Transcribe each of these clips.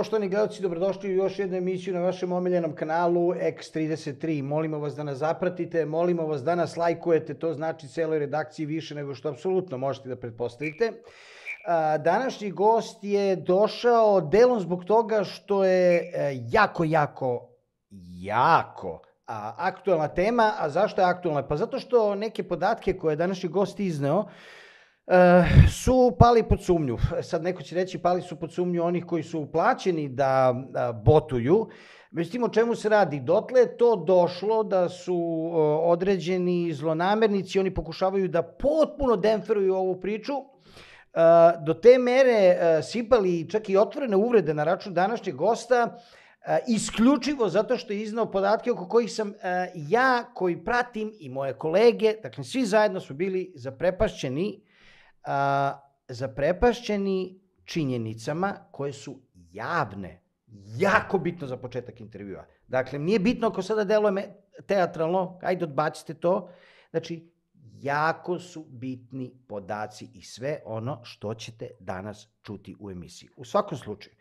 poštovani gledalci, dobrodošli u još jednu emisiju na vašem omiljenom kanalu X33. Molimo vas da nas zapratite, molimo vas da nas lajkujete, to znači celoj redakciji više nego što apsolutno možete da pretpostavite. Današnji gost je došao delom zbog toga što je jako aktuelna tema. A zašto je aktuelna? Pa zato što neke podatke koje je današnji gost izneo su pali pod sumnju. Sad neko će reći pali su pod sumnju onih koji su plaćeni da botuju. Međutim, o čemu se radi? Dotle je to došlo da su određeni zlonamernici, oni pokušavaju da potpuno demferuju ovu priču, do te mere sipali čak i otvorene uvrede na račun današnjeg gosta, isključivo zato što je iznao podatke oko kojih sam ja, koji pratim, i moje kolege, dakle svi zajedno su bili zaprepašćeni činjenicama koje su javne. Jako bitno za početak intervjua. Dakle, nije bitno ako sada deluje teatralno, ajde odbacite to. Znači, jako su bitni podaci i sve ono što ćete danas čuti u emisiji. U svakom slučaju,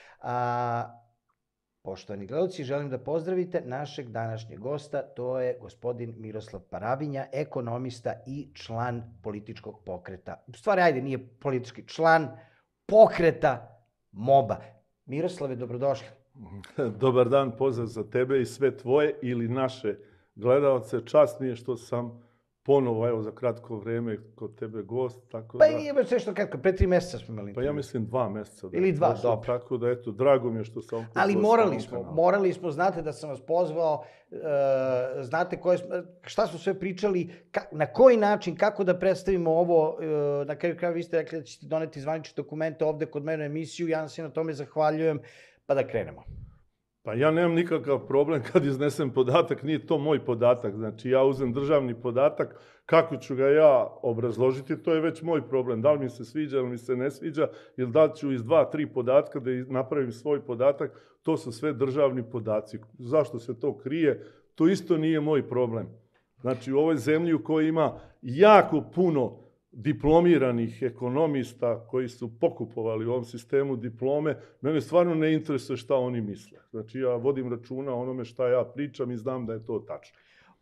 poštovani gledalci, želim da pozdravite našeg današnjeg gosta, to je gospodin Miroslav Paravinja, ekonomista i član političkog pokreta. U stvari, ajde, nije politički, član pokreta MOBA. Miroslave, dobrodošli. Dobar dan, pozdrav za tebe i sve tvoje ili naše gledalce. Čast mi je što sam ponovo, evo, za kratko vreme kod tebe gost, tako da... Pa nije baš nešto kratko, pre 3 meseca smo imali. Pa ja mislim 2 meseca. Ili 2, dobro. Tako da, eto, drago mi je što sam... Ali morali smo, znate da sam vas pozvao, znate šta su sve pričali, na koji način, kako da predstavimo ovo, na kraju kraja vi ste rekli da ćete doneti zvanične dokumente ovde kod mene u emisiju, ja se na tome zahvaljujem, pa da krenemo. Pa ja nemam nikakav problem kad iznesem podatak, nije to moj podatak, znači ja uzem državni podatak, kako ću ga ja obrazložiti, to je već moj problem, da li mi se sviđa ili mi se ne sviđa, ili da li ću iz 2-3 podatka da napravim svoj podatak, to su sve državni podaci. Zašto se to krije? To isto nije moj problem. Znači u ovoj zemlji u kojoj ima jako puno diplomiranih ekonomista koji su pokupovali u ovom sistemu diplome, mene stvarno ne interesuje šta oni misle. Znači, ja vodim računa o onome šta ja pričam i znam da je to tačno.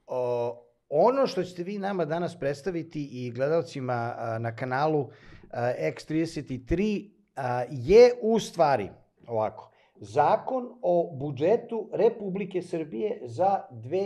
Ono što ćete vi nama danas predstaviti i gledalcima na kanalu X33 je u stvari ovako. Zakon o budžetu Republike Srbije za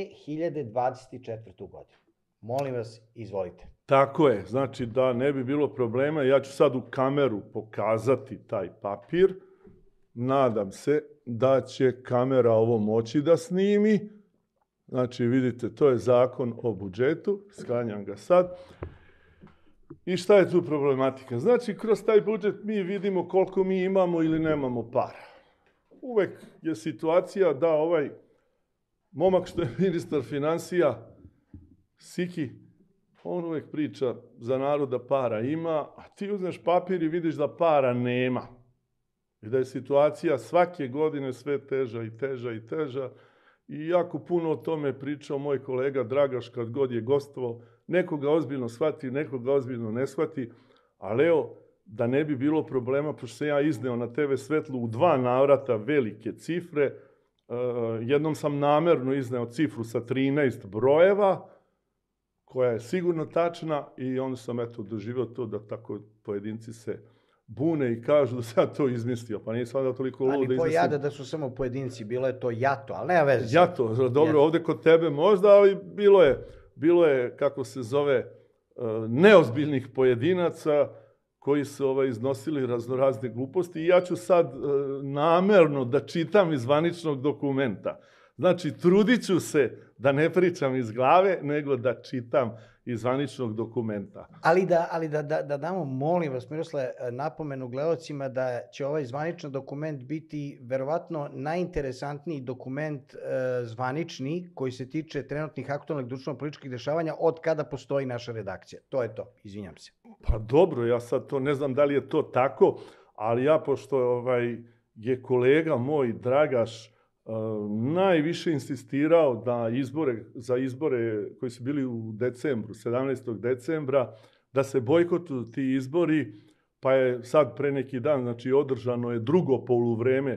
2024. godinu. Molim vas, izvolite. Tako je, znači da ne bi bilo problema, ja ću sad u kameru pokazati taj papir. Nadam se da će kamera ovo moći da snimi. Znači vidite, to je zakon o budžetu, sklanjam ga sad. I šta je tu problematika? Znači kroz taj budžet mi vidimo koliko mi imamo ili nemamo para. Uvek je situacija da ovaj momak što je ministar finansija, Siki, on uvek priča za narod da para ima, a ti uzmeš papir i vidiš da para nema. I da je situacija svake godine sve teža i teža i teža. I jako puno o tome pričao moj kolega Dragaš kad god je gostovao. Nekoga ozbiljno shvati, nekoga ozbiljno ne shvati. Ali evo, da ne bi bilo problema, pošto sam ja izneo na TV Svetlu u 2 navrata velike cifre. Jednom sam namerno izneo cifru sa 13 brojeva, koja je sigurno tačna, i onda sam doživio to da tako pojedinci se bune i kažu da sam ja to izmislio. Pa nisam da toliko ludo da izmislim. Ali pojada da su samo pojedinci, bilo je to jato, ali nema veze. Jato, dobro, ovde kod tebe možda, ali bilo je, kako se zove, neozbiljnih pojedinaca koji su iznosili raznorazne gluposti i ja ću sad namerno da čitam iz zvaničnog dokumenta. Znači, trudit ću se da ne pričam iz glave, nego da čitam iz zvaničnog dokumenta. Ali da damo, molim vas, Miroslave, napomenu gledalcima da će ovaj zvaničan dokument biti verovatno najinteresantniji dokument zvanični koji se tiče trenutnih aktualnih društveno-političkih dešavanja od kada postoji naša redakcija. To je to, izvinjam se. Pa dobro, ja sad to ne znam da li je to tako, ali ja, pošto je kolega moj Dragaš najviše insistirao da za izbore koji su bili u decembru, 17. decembra, da se bojkotuju ti izbori, pa je sad pre neki dan, znači održano je drugo poluvreme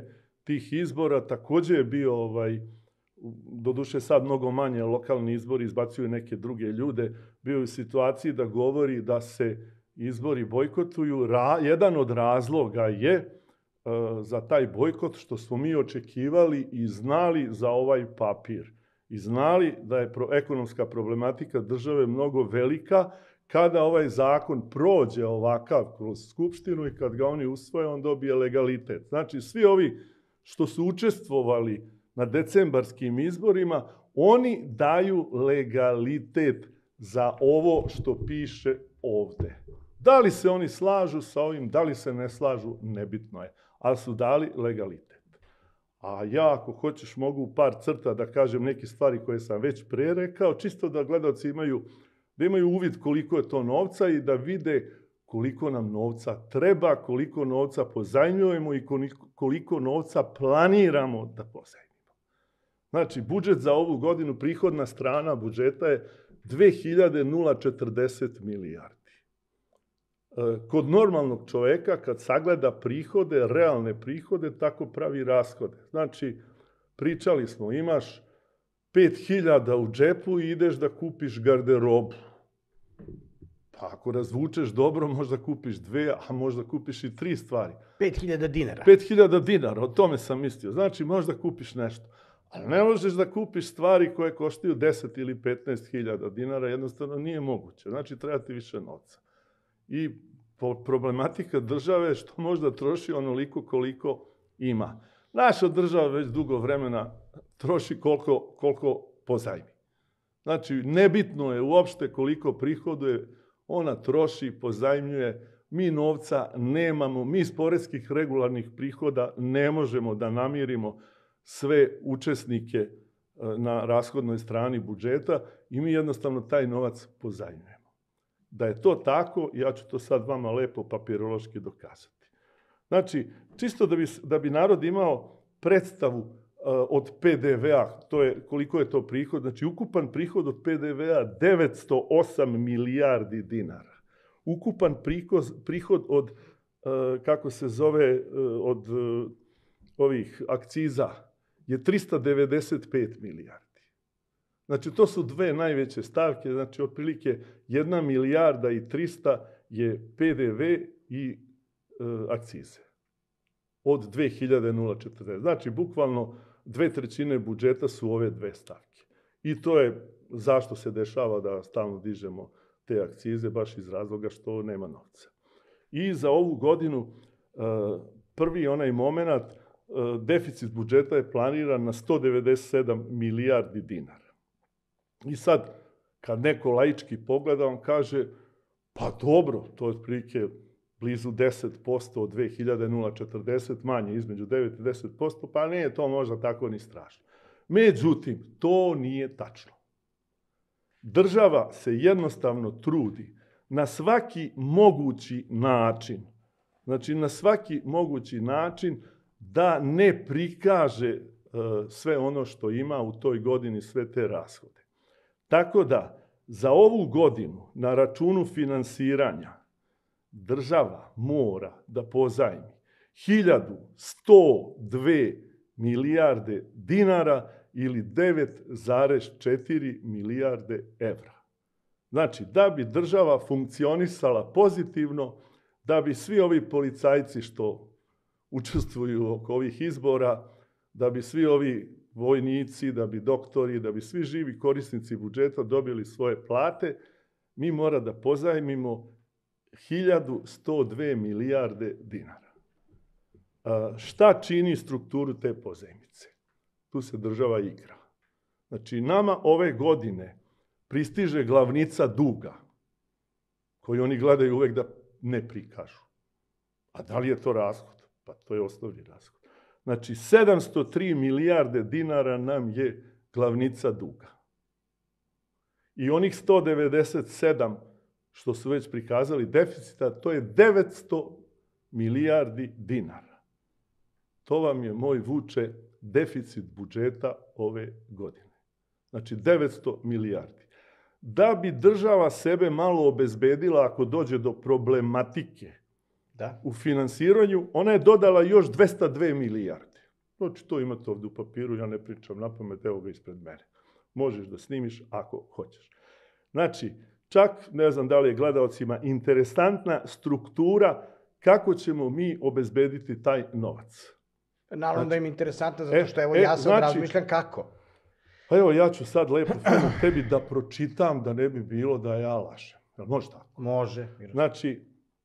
tih izbora također je bio, doduše sad mnogo manje lokalni izbori, izbacuju neke druge ljude, bio je u situaciji da govori da se izbori bojkotuju. Jedan od razloga je za taj bojkot što smo mi očekivali i znali za ovaj papir. I znali da je ekonomska problematika države mnogo velika. Kada ovaj zakon prođe ovakav kroz Skupštinu i kad ga oni usvoje, on dobije legalitet. Znači, svi ovi što su učestvovali na decembarskim izborima, oni daju legalitet za ovo što piše ovde. Da li se oni slažu sa ovim, da li se ne slažu, nebitno je. Ali su dali legalitet. A ja, ako hoćeš, mogu u par crta da kažem neke stvari koje sam već pre rekao, čisto da gledalci imaju uvid koliko je to novca i da vide koliko nam novca treba, koliko novca pozajmljujemo i koliko novca planiramo da pozajmimo. Znači, budžet za ovu godinu, prihodna strana budžeta je 2040 milijardi. Kod normalnog čoveka, kad sagleda prihode, realne prihode, tako pravi rashode. Znači, pričali smo, imaš 5.000 u džepu i ideš da kupiš garderobu. Pa ako razvučeš dobro, možda kupiš 2, a možda kupiš i 3 stvari. 5.000 dinara. 5.000 dinara, o tome sam mislio. Znači, možda kupiš nešto. Ali ne možeš da kupiš stvari koje koštaju 10 ili 15.000 dinara, jednostavno nije moguće. Znači, treba ti više novca. I problematika države je što možda troši onoliko koliko ima. Naša država već dugo vremena troši koliko pozajmi. Znači, nebitno je uopšte koliko prihoduje, ona troši, pozajmljuje. Mi novca nemamo, mi iz poreskih regularnih prihoda ne možemo da namirimo sve učesnike na rashodnoj strani budžeta i mi jednostavno taj novac pozajmljujemo. Da je to tako, ja ću to sad vama lepo papirološki dokazati. Znači, čisto da bi narod imao predstavu od PDV-a, koliko je to prihod, znači ukupan prihod od PDV-a 908 milijardi dinara. Ukupan prihod od, od ovih akciza je 395 milijardi. Znači, to su dve najveće stavke, znači, otprilike 1 milijarda i 300 je PDV i akcize. Od 2040. Znači, bukvalno 2/3 budžeta su ove dve stavke. I to je zašto se dešava da stalno dižemo te akcize, baš iz razloga što nema novca. I za ovu godinu, prvi onaj moment, deficit budžeta je planiran na 197 milijardi dinara. I sad, kad neko laički pogleda, on kaže, pa dobro, to je otprilike blizu 10% od 2040, manje, između 9 i 10%, pa nije to možda tako ni strašno. Međutim, to nije tačno. Država se jednostavno trudi na svaki mogući način, znači na svaki mogući način da ne prikaže sve ono što ima u toj godini, sve te rashode. Tako da, za ovu godinu na računu finansiranja država mora da pozajmi 1102 milijarde dinara ili 9,4 milijarde evra. Znači, da bi država funkcionisala pozitivno, da bi svi ovi policajci što učestvuju oko ovih izbora, da bi svi ovi vojnici, da bi doktori, da bi svi živi korisnici budžeta dobili svoje plate, mi mora da pozajmimo 1102 milijarde dinara. Šta čini strukturu te pozajmice? Tu se država igra. Znači, nama ove godine pristiže glavnica duga, koju oni gledaju uvek da ne prikažu. A da li je to rashod? Pa to je osnovni rashod. Znači, 703 milijarde dinara nam je glavnica duga. I onih 197 što su već prikazali deficita, to je 900 milijardi dinara. To vam je, moj Vuče, deficit budžeta ove godine. Znači, 900 milijardi. Da bi država sebe malo obezbedila ako dođe do problematike u finansiranju, ona je dodala još 202 milijarde. Znači, to imate ovdje u papiru, ja ne pričam napamet, evo ga ispred mene. Možeš da snimiš ako hoćeš. Znači, čak, ne znam da li je gledalcima interesantna struktura kako ćemo mi obezbediti taj novac. Naravno da im je interesantno, zato što evo ja sad razmišljam kako. Pa evo, ja ću sad lepo tebi da pročitam, da ne bi bilo da ja lažem. Može tako? Može. Znači,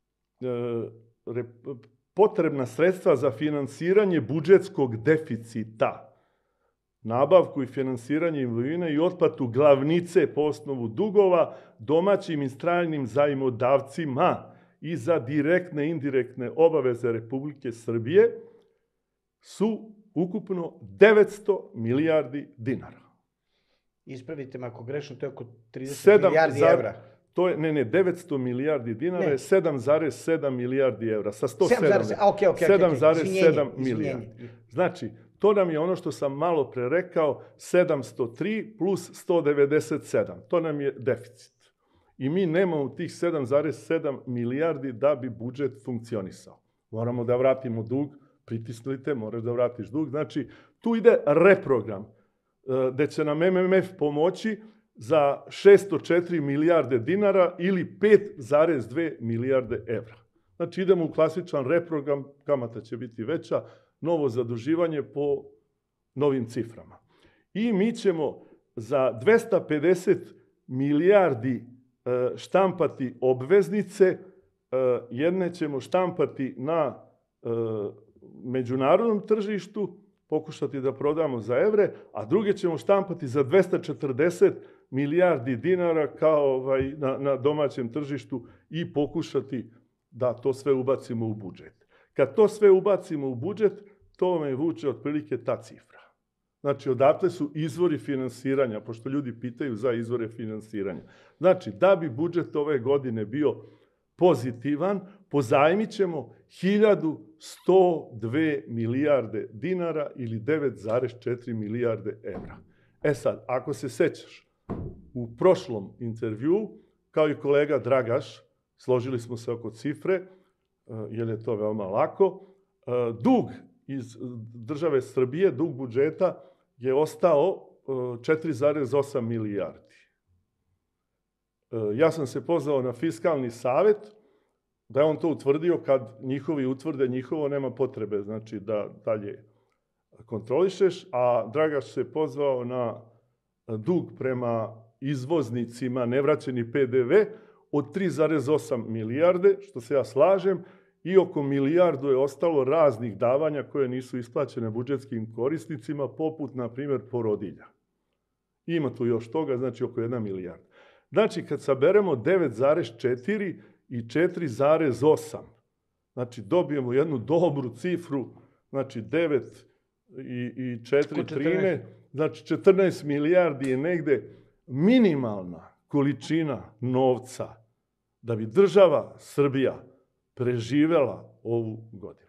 potrebna sredstva za finansiranje budžetskog deficita, nabavku i finansiranje imovine i otplatu glavnice po osnovu dugova domaćim i stranim zajmodavcima i za direktne i indirektne obaveze Republike Srbije su ukupno 900 milijardi dinara. Ispravite me ako grešno, to je oko 30 milijardi evra. To je, 900 milijardi dinara je 7,7 milijardi evra. Sa 107. 7,7 milijardi. Znači, to nam je ono što sam malo pre rekao, 703 plus 197. To nam je deficit. I mi nemamo tih 7,7 milijardi da bi budžet funkcionisao. Moramo da vratimo dug, pritisnite, moraš da vratiš dug. Znači, tu ide reprogram, gde će nam MMF pomoći za 604 milijarde dinara ili 5,2 milijarde evra. Znači, idemo u klasičan reprogram, kamata će biti veća, novo zaduživanje po novim ciframa. I mi ćemo za 250 milijardi štampati obveznice, jedne ćemo štampati na međunarodnom tržištu, pokušati da prodamo za evre, a druge ćemo štampati za 240 milijardi dinara kao na domaćem tržištu i pokušati da to sve ubacimo u budžet. Kad to sve ubacimo u budžet, to me vuče otprilike ta cifra. Znači, odatle su izvori finansiranja, pošto ljudi pitaju za izvore finansiranja. Znači, da bi budžet ove godine bio pozitivan, pozajmit ćemo 1102 milijarde dinara ili 9,4 milijarde evra. E sad, ako se sećaš, u prošlom intervju, kao i kolega Dragaš, složili smo se oko cifre, jer je to veoma lako, dug iz države Srbije, dug budžeta, je ostao 4,8 milijardi. Ja sam se pozvao na Fiskalni savet, da je on to utvrdio, kad njihovi utvrde njihovo, nema potrebe, znači da dalje kontrolišeš, a Dragaš se pozvao na dug prema izvoznicima, nevraćeni PDV, od 3,8 milijarde, što se ja slažem, i oko milijardu je ostalo raznih davanja koje nisu isplaćene budžetskim korisnicima, poput, na primjer, porodilja. Ima tu još toga, znači oko 1 milijarda. Znači, kad saberemo 9,4 i 4,8, znači dobijemo jednu dobru cifru, znači 9 i 4, 13, znači 14 milijardi je negde minimalna količina novca da bi država Srbija preživela ovu godinu.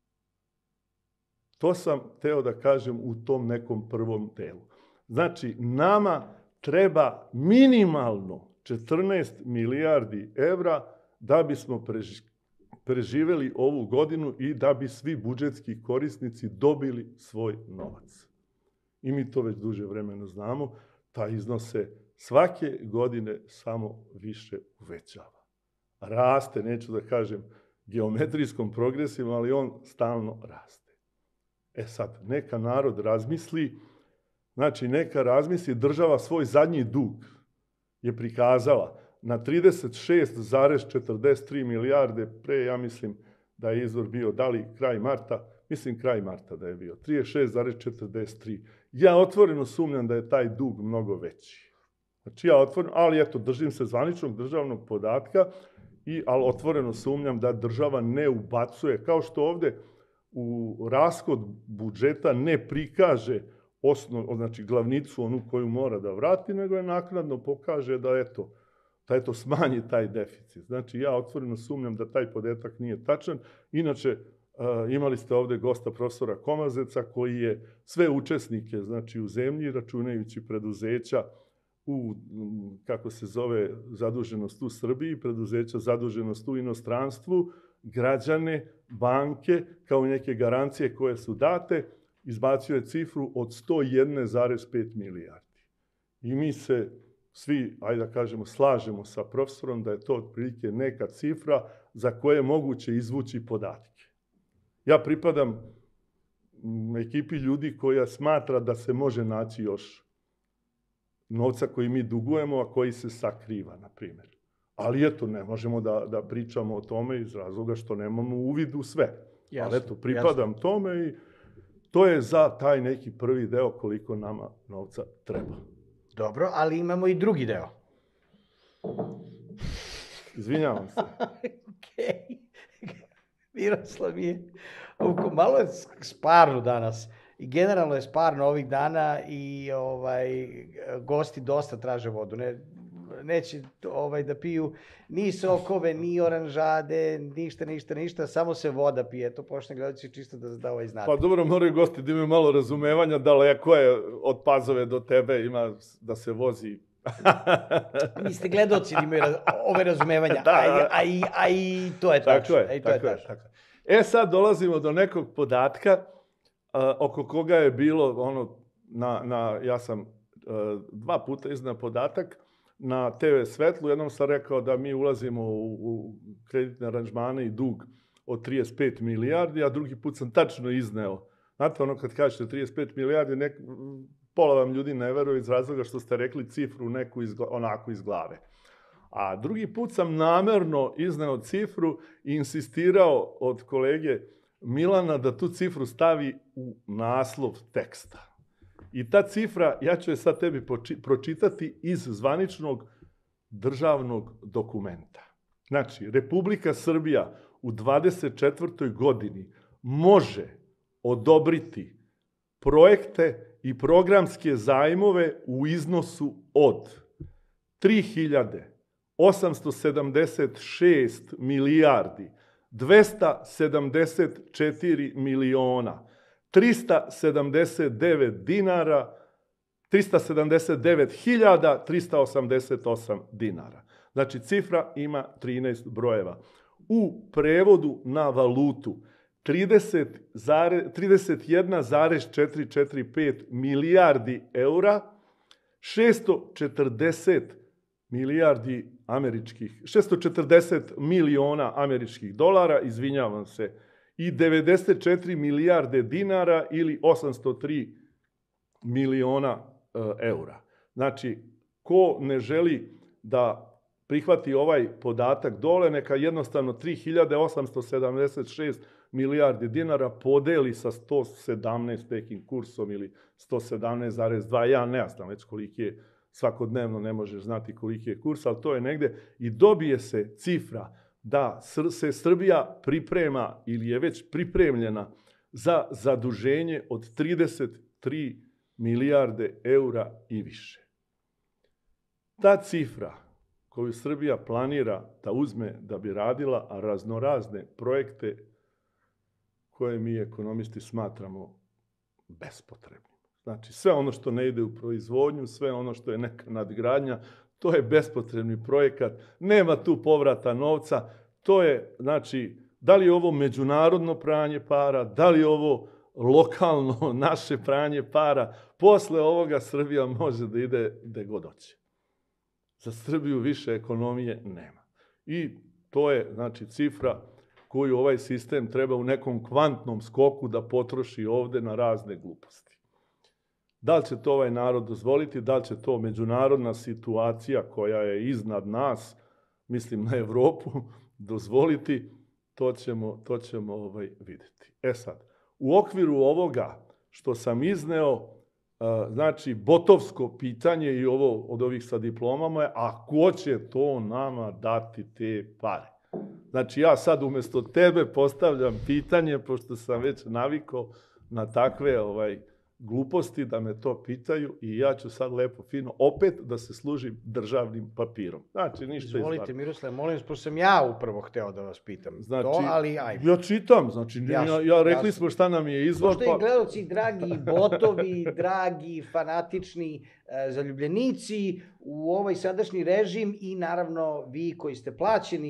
To sam teo da kažem u tom nekom prvom delu. Znači, nama treba minimalno 14 milijardi evra da bismo preživeli ovu godinu i da bi svi budžetski korisnici dobili svoj novac. I mi to već duže vremena znamo, taj iznos se svake godine samo više uvećava. Raste, neću da kažem geometrijskom progresijom, ali on stalno raste. E sad, neka narod razmisli, znači neka razmisli, država svoj zadnji dug je prikazala na 36,43 milijarde, pre ja mislim da je izvor bio da li kraj marta, mislim kraj marta da je bio, 36,43. Ja otvoreno sumnjam da je taj dug mnogo veći. Znači ja otvoreno, ali eto, držim se zvaničnog državnog podatka, ali otvoreno sumnjam da država ne ubacuje, kao što ovde u rashod budžeta ne prikaže znači glavnicu onu koju mora da vrati, nego je naknadno pokaže da eto smanji taj deficit. Znači ja otvoreno sumnjam da taj podatak nije tačan. Inače, imali ste ovde gosta profesora Komazeca koji je sve učesnike, znači u zemlji, računajući preduzeća kako se zove, zaduženost u Srbiji, preduzeća zaduženost u inostranstvu, građane, banke, kao i neke garancije koje su date, izbacio je cifru od 101,5 milijardi. I mi se svi, ajde da kažemo, slažemo sa profesorom da je to otprilike neka cifra za koje je moguće izvući podatke. Ja pripadam ekipi ljudi koja smatra da se može naći još novca koji mi dugujemo, a koji se sakriva, na primjer. Ali eto, ne možemo da pričamo o tome iz razloga što nemamo uvid u sve. Jasno, ali eto, pripadam tome i to je za taj neki prvi deo koliko nama novca treba. Dobro, ali imamo i drugi deo. Izvinjavam se. Okej. Miroslav je malo je sparno danas. I generalno je sparno ovih dana i gosti dosta traže vodu. Neće da piju ni sokove, ni oranžade, ništa, samo se voda pije. To pošteni gledalci čisto da znate. Pa dobro, moraju gosti da imaju malo razumevanja, daleko je od Pazove do tebe, ima da se vozi. Niste gledalci da imaju ove razumevanja, a i to je tačno. Tako je. Sad dolazimo do nekog podatka oko koga je bilo ja sam 2 puta izneo podatak na TV Svetlu. Jednom sam rekao da mi ulazimo u kreditne aranžmane i dug od 35 milijardi, a drugi put sam tačno izneo. Znate, kad kažete 35 milijardi, pola vam ljudi ne veruje iz razloga što ste rekli cifru neku onako iz glave. A drugi put sam namerno izneo cifru i insistirao od kolege Milana da tu cifru stavi u naslov teksta. I ta cifra, ja ću je sad tebi pročitati iz zvaničnog državnog dokumenta. Znači, Republika Srbija u 24. godini može odobriti projekte i programske zajmove u iznosu od 3.876 milijardi 274 miliona 379 dinara 379.388 dinara. Znači, cifra ima 13 brojeva. U prevodu na valutu 31,445 milijardi eura, 640 miliona američkih dolara, izvinjavam se, i 94 milijarde dinara ili 803 miliona eura. Znači, ko ne želi da prihvati ovaj podatak dole, neka jednostavno 3.876 milijardi dinara podeli sa 117 nekim kursom ili 117,2, ja ne znam već koliki je, svakodnevno ne možeš znati koliki je kurs, ali to je negde i dobije se cifra da se Srbija priprema ili je već pripremljena za zaduženje od 33 milijarde eura i više. Ta cifra koju Srbija planira da uzme da bi radila raznorazne projekte koje mi ekonomisti smatramo bespotrebnim. Znači, sve ono što ne ide u proizvodnju, sve ono što je neka nadgradnja, to je bespotrebni projekat, nema tu povrata novca, to je, znači, da li je ovo međunarodno pranje para, da li je ovo lokalno naše pranje para, posle ovoga Srbija može da ide gde god hoće. Za Srbiju više ekonomije nema. I to je, znači, cifra koju ovaj sistem treba u nekom kvantnom skoku da potroši ovde na razne gluposti. Da li će to ovaj narod dozvoliti, da li će to međunarodna situacija koja je iznad nas, mislim na Evropu, dozvoliti, to ćemo vidjeti. Sad, u okviru ovoga što sam izneo, znači, botovsko pitanje i ovo od ovih sa diplomama je, a ko će to nama dati te pare? Znači, ja sad umjesto tebe postavljam pitanje, pošto sam već navikao na takve gluposti da me to pitaju i ja ću sad lepo, fino, opet da se služim državnim papirom. Znači, ništa izvolite, Miroslav, molim, pošto sam ja upravo hteo da vas pitam. Znači, to, ali ajde. Ja čitam, znači, rekli smo šta nam je izvor. Pošto i gledalci, dragi botovi, dragi fanatični zaljubljenici u ovaj sadašnji režim i naravno vi koji ste plaćeni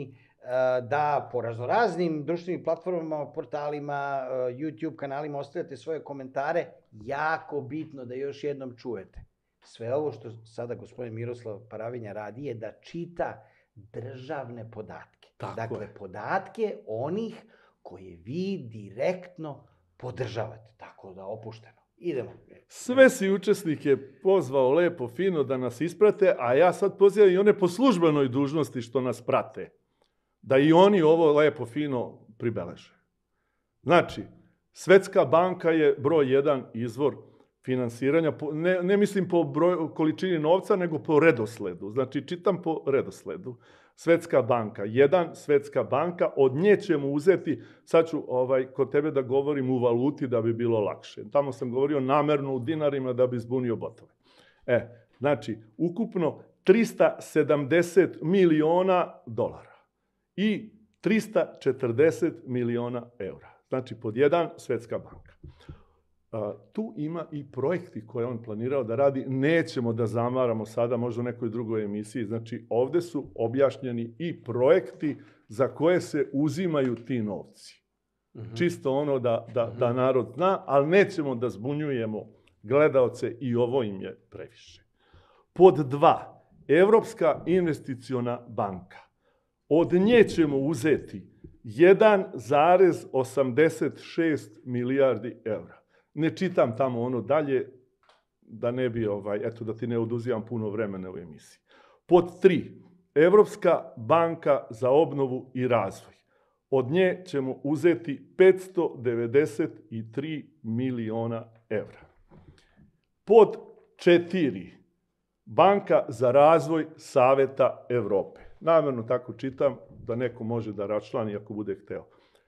da po raznoraznim društvenim platformama, portalima, YouTube kanalima ostavljate svoje komentare. Jako bitno da još jednom čujete. Sve ovo što sada gospodin Miroslav Paravinja radi je da čita državne podatke. Dakle, podatke onih koje vi direktno podržavate. Tako da, opušteno. Idemo. Sve si učesnike pozvao lepo, fino da nas isprate, a ja sad pozivam i one po službenoj dužnosti što nas prate, da i oni ovo lepo, fino pribeleže. Znači, Svetska banka je broj 1 izvor finansiranja, ne mislim po količini novca, nego po redosledu. Znači, čitam po redosledu. Svetska banka, 1, Svetska banka, od nje ćemo uzeti, sad ću kod tebe da govorim u valuti da bi bilo lakše. Tamo sam govorio namerno u dinarima da bi zbunio botove. Znači, ukupno 370 miliona dolara i 340 miliona eura. Znači, pod 1, Svetska banka. Tu ima i projekti koje on planirao da radi. Nećemo da zamaramo sada, možda u nekoj drugoj emisiji. Znači, ovde su objašnjeni i projekti za koje se uzimaju ti novci. Čisto ono da narod zna, ali nećemo da zbunjujemo gledaoce i ovo im je previše. Pod 2, Evropska investiciona banka. Od nje ćemo uzeti 1,86 milijardi eura. Ne čitam tamo ono dalje, da ne bi, da ti ne oduzimam puno vremena u emisiji. Pod 3, Evropska banka za obnovu i razvoj. Od nje ćemo uzeti 593 miliona evra. Pod 4, Banka za razvoj Saveta Evrope. Namerno tako čitam, da neko može da račlani ako bude hteo.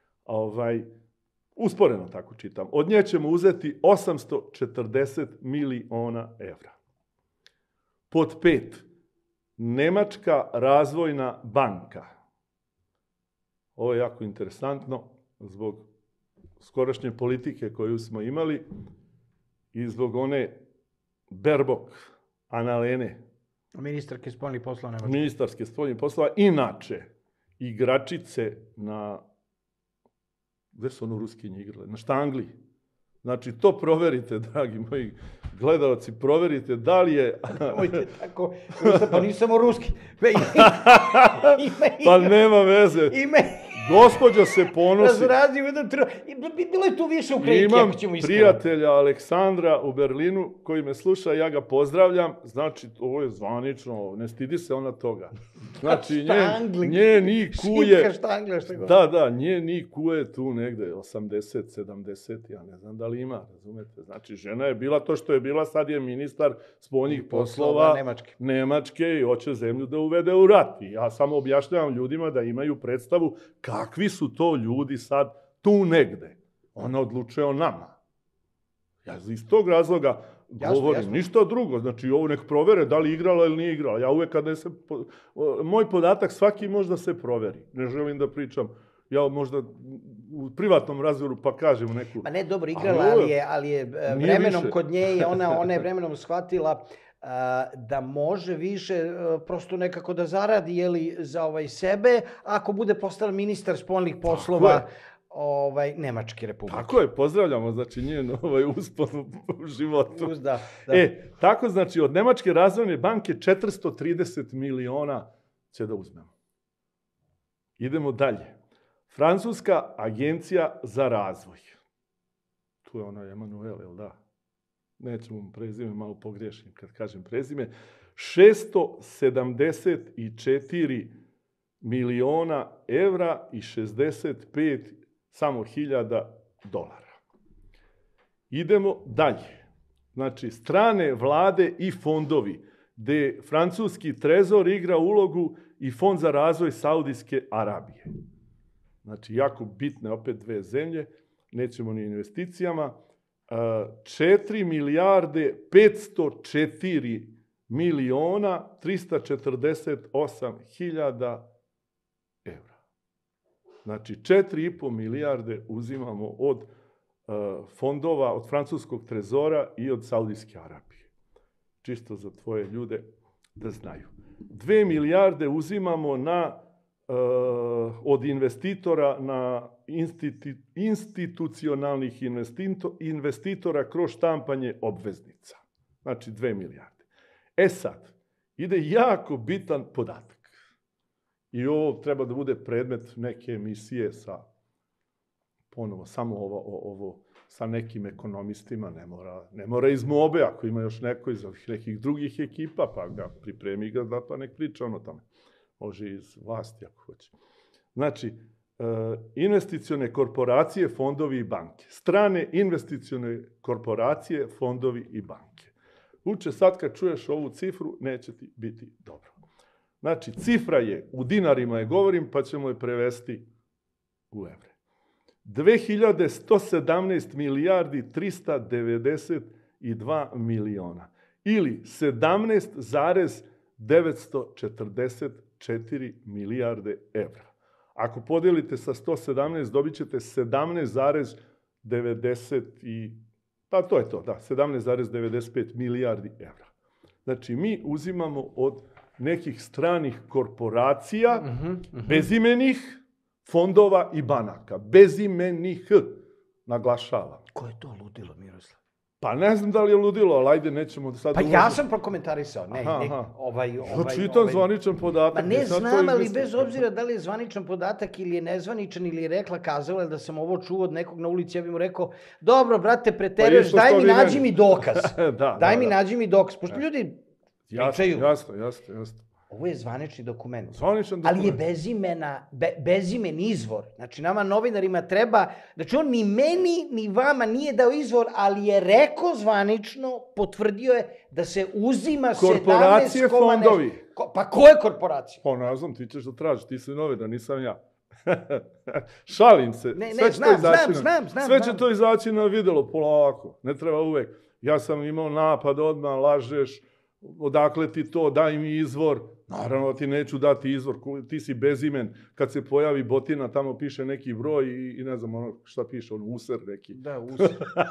Usporeno tako čitam. Od nje ćemo uzeti 840 miliona evra. Pod 5, Nemačka razvojna banka. Ovo je jako interesantno zbog skorašnje politike koju smo imali i zbog one Baerbock, Annalene. Ministarke spoljnih poslova Nemačke. Ministarske spoljnih poslova. Inače, igračice na... Gde su ono ruskinje igrale? Na štangli. Znači, to proverite, dragi moji gledalci, proverite da li je... Nemojte tako, pa nisam o ruski. Pa nema veze. Gospođa se ponosi... Bilo je tu više u krenki, ako ćemo iskreno. Imam prijatelja Aleksandra u Berlinu koji me sluša, ja ga pozdravljam. Znači, ovo je zvanično, ne stidi se ona toga. Znači, nje ni kuje... Šipka štangla, što god. Da, nje ni kuje tu negde, 80, 70, ja ne znam da li ima, razumete. Znači, žena je bila to što je bila, sad je ministar spoljnih poslova Nemačke i hoće zemlju da uvede u rat. I ja samo objašnjavam ljudima da imaju predstavu kakvi su to ljudi sad tu negde. Ona odlučuje o nama. Ja iz tog razloga govorim, ništa drugo. Znači, ovo nek provere da li igrala ili nije igrala. Ja uvek kada se... Moj podatak svaki možda se proveri. Ne želim da pričam. Ja možda u privatnom razgovoru pa kažem neku... Ma ne, dobro, igrala, ali je vremenom kod nje i ona je vremenom shvatila da može više prosto nekako da zaradi za sebe ako bude postala ministar spoljnih poslova Nemačke republike. Tako je, pozdravljamo, znači njen uspon u životu. Da. Tako, znači, od Nemačke razvojne banke 430 miliona će da uzmemo. Idemo dalje. Francuska agencija za razvoj. Tu je ona Emanuel, jel da? Nećemo mu prezime, malo pogrešim kad kažem prezime. 674 miliona evra i 65 samo hiljada dolara. Idemo dalje. Znači, strane vlade i fondovi, gde francuski trezor igra ulogu i Fond za razvoj Saudijske Arabije. Znači, jako bitne opet dve zemlje, nećemo ni investicijama. 4 milijarde 504 miliona 348 hiljada evra. Znači, 4,5 milijarde uzimamo od fondova, od francuskog trezora i od Saudijske Arabije. Čisto za tvoje ljude da znaju. 2 milijarde uzimamo na od investitora na institucionalnih investitora kroz štampanje obveznica. Znači 2 milijarde. Sad, ide jako bitan podatak. I ovo treba da bude predmet neke emisije sa, ponovo, samo ovo sa nekim ekonomistima, ne mora iz Mobe, ako ima još neko iz nekih drugih ekipa, pa ga pripremi ga, pa nek priča o tome. Može iz vlasti, ako hoće. Znači, investicione korporacije, fondovi i banke. Strane investicione korporacije, fondovi i banke. Uče, sad kad čuješ ovu cifru, neće ti biti dobro. Znači, cifra je, u dinarima je govorim, pa ćemo je prevesti u evre. 2117 milijardi 392 miliona. Ili 17,944 milijarde evra. Ako podijelite sa 117, dobit ćete 17,90 i... Pa to je to, da, 17,95 milijardi evra. Znači, mi uzimamo od nekih stranih korporacija, bezimenih fondova i banaka. Bezimenih, naglašavam. Ko je to ludilo, Miroslav? Pa ne znam da li je ludilo, ali ajde, nećemo sad... Pa ja sam prokomentarisao. Čitam zvaničan podatak. Ma ne znam, ali bez obzira da li je zvaničan podatak ili je nezvaničan ili je rekla, kazala da sam ovo čuo od nekog na ulici, ja bih mu rekao, dobro, brate, preteruješ, daj mi nađi mi dokaz. Daj mi nađi mi dokaz. Pošto ljudi pričaju. Jasno. Ovo je zvanični dokument. Zvaničan dokument. Ali je bezimen izvor. Znači, nama novinarima treba... Znači, on ni meni, ni vama nije dao izvor, ali je rekao zvanično, potvrdio je da se uzima 17... Korporacije, fondovi. Pa koje korporacije? Pa ne znam, ti ćeš da tražiš, ti si novinar, nisam ja. Šalim se. Znam. Sve će to izaći na videlo, polako. Ne treba uvek. Ja sam imao napad, odmah lažeš, odakle ti to, daj mi izvor. Naravno ti neću dati izvor, ti si bezimen. Kad se pojavi botina, tamo piše neki broj i ne znam ono šta piše, user neki. Da, user.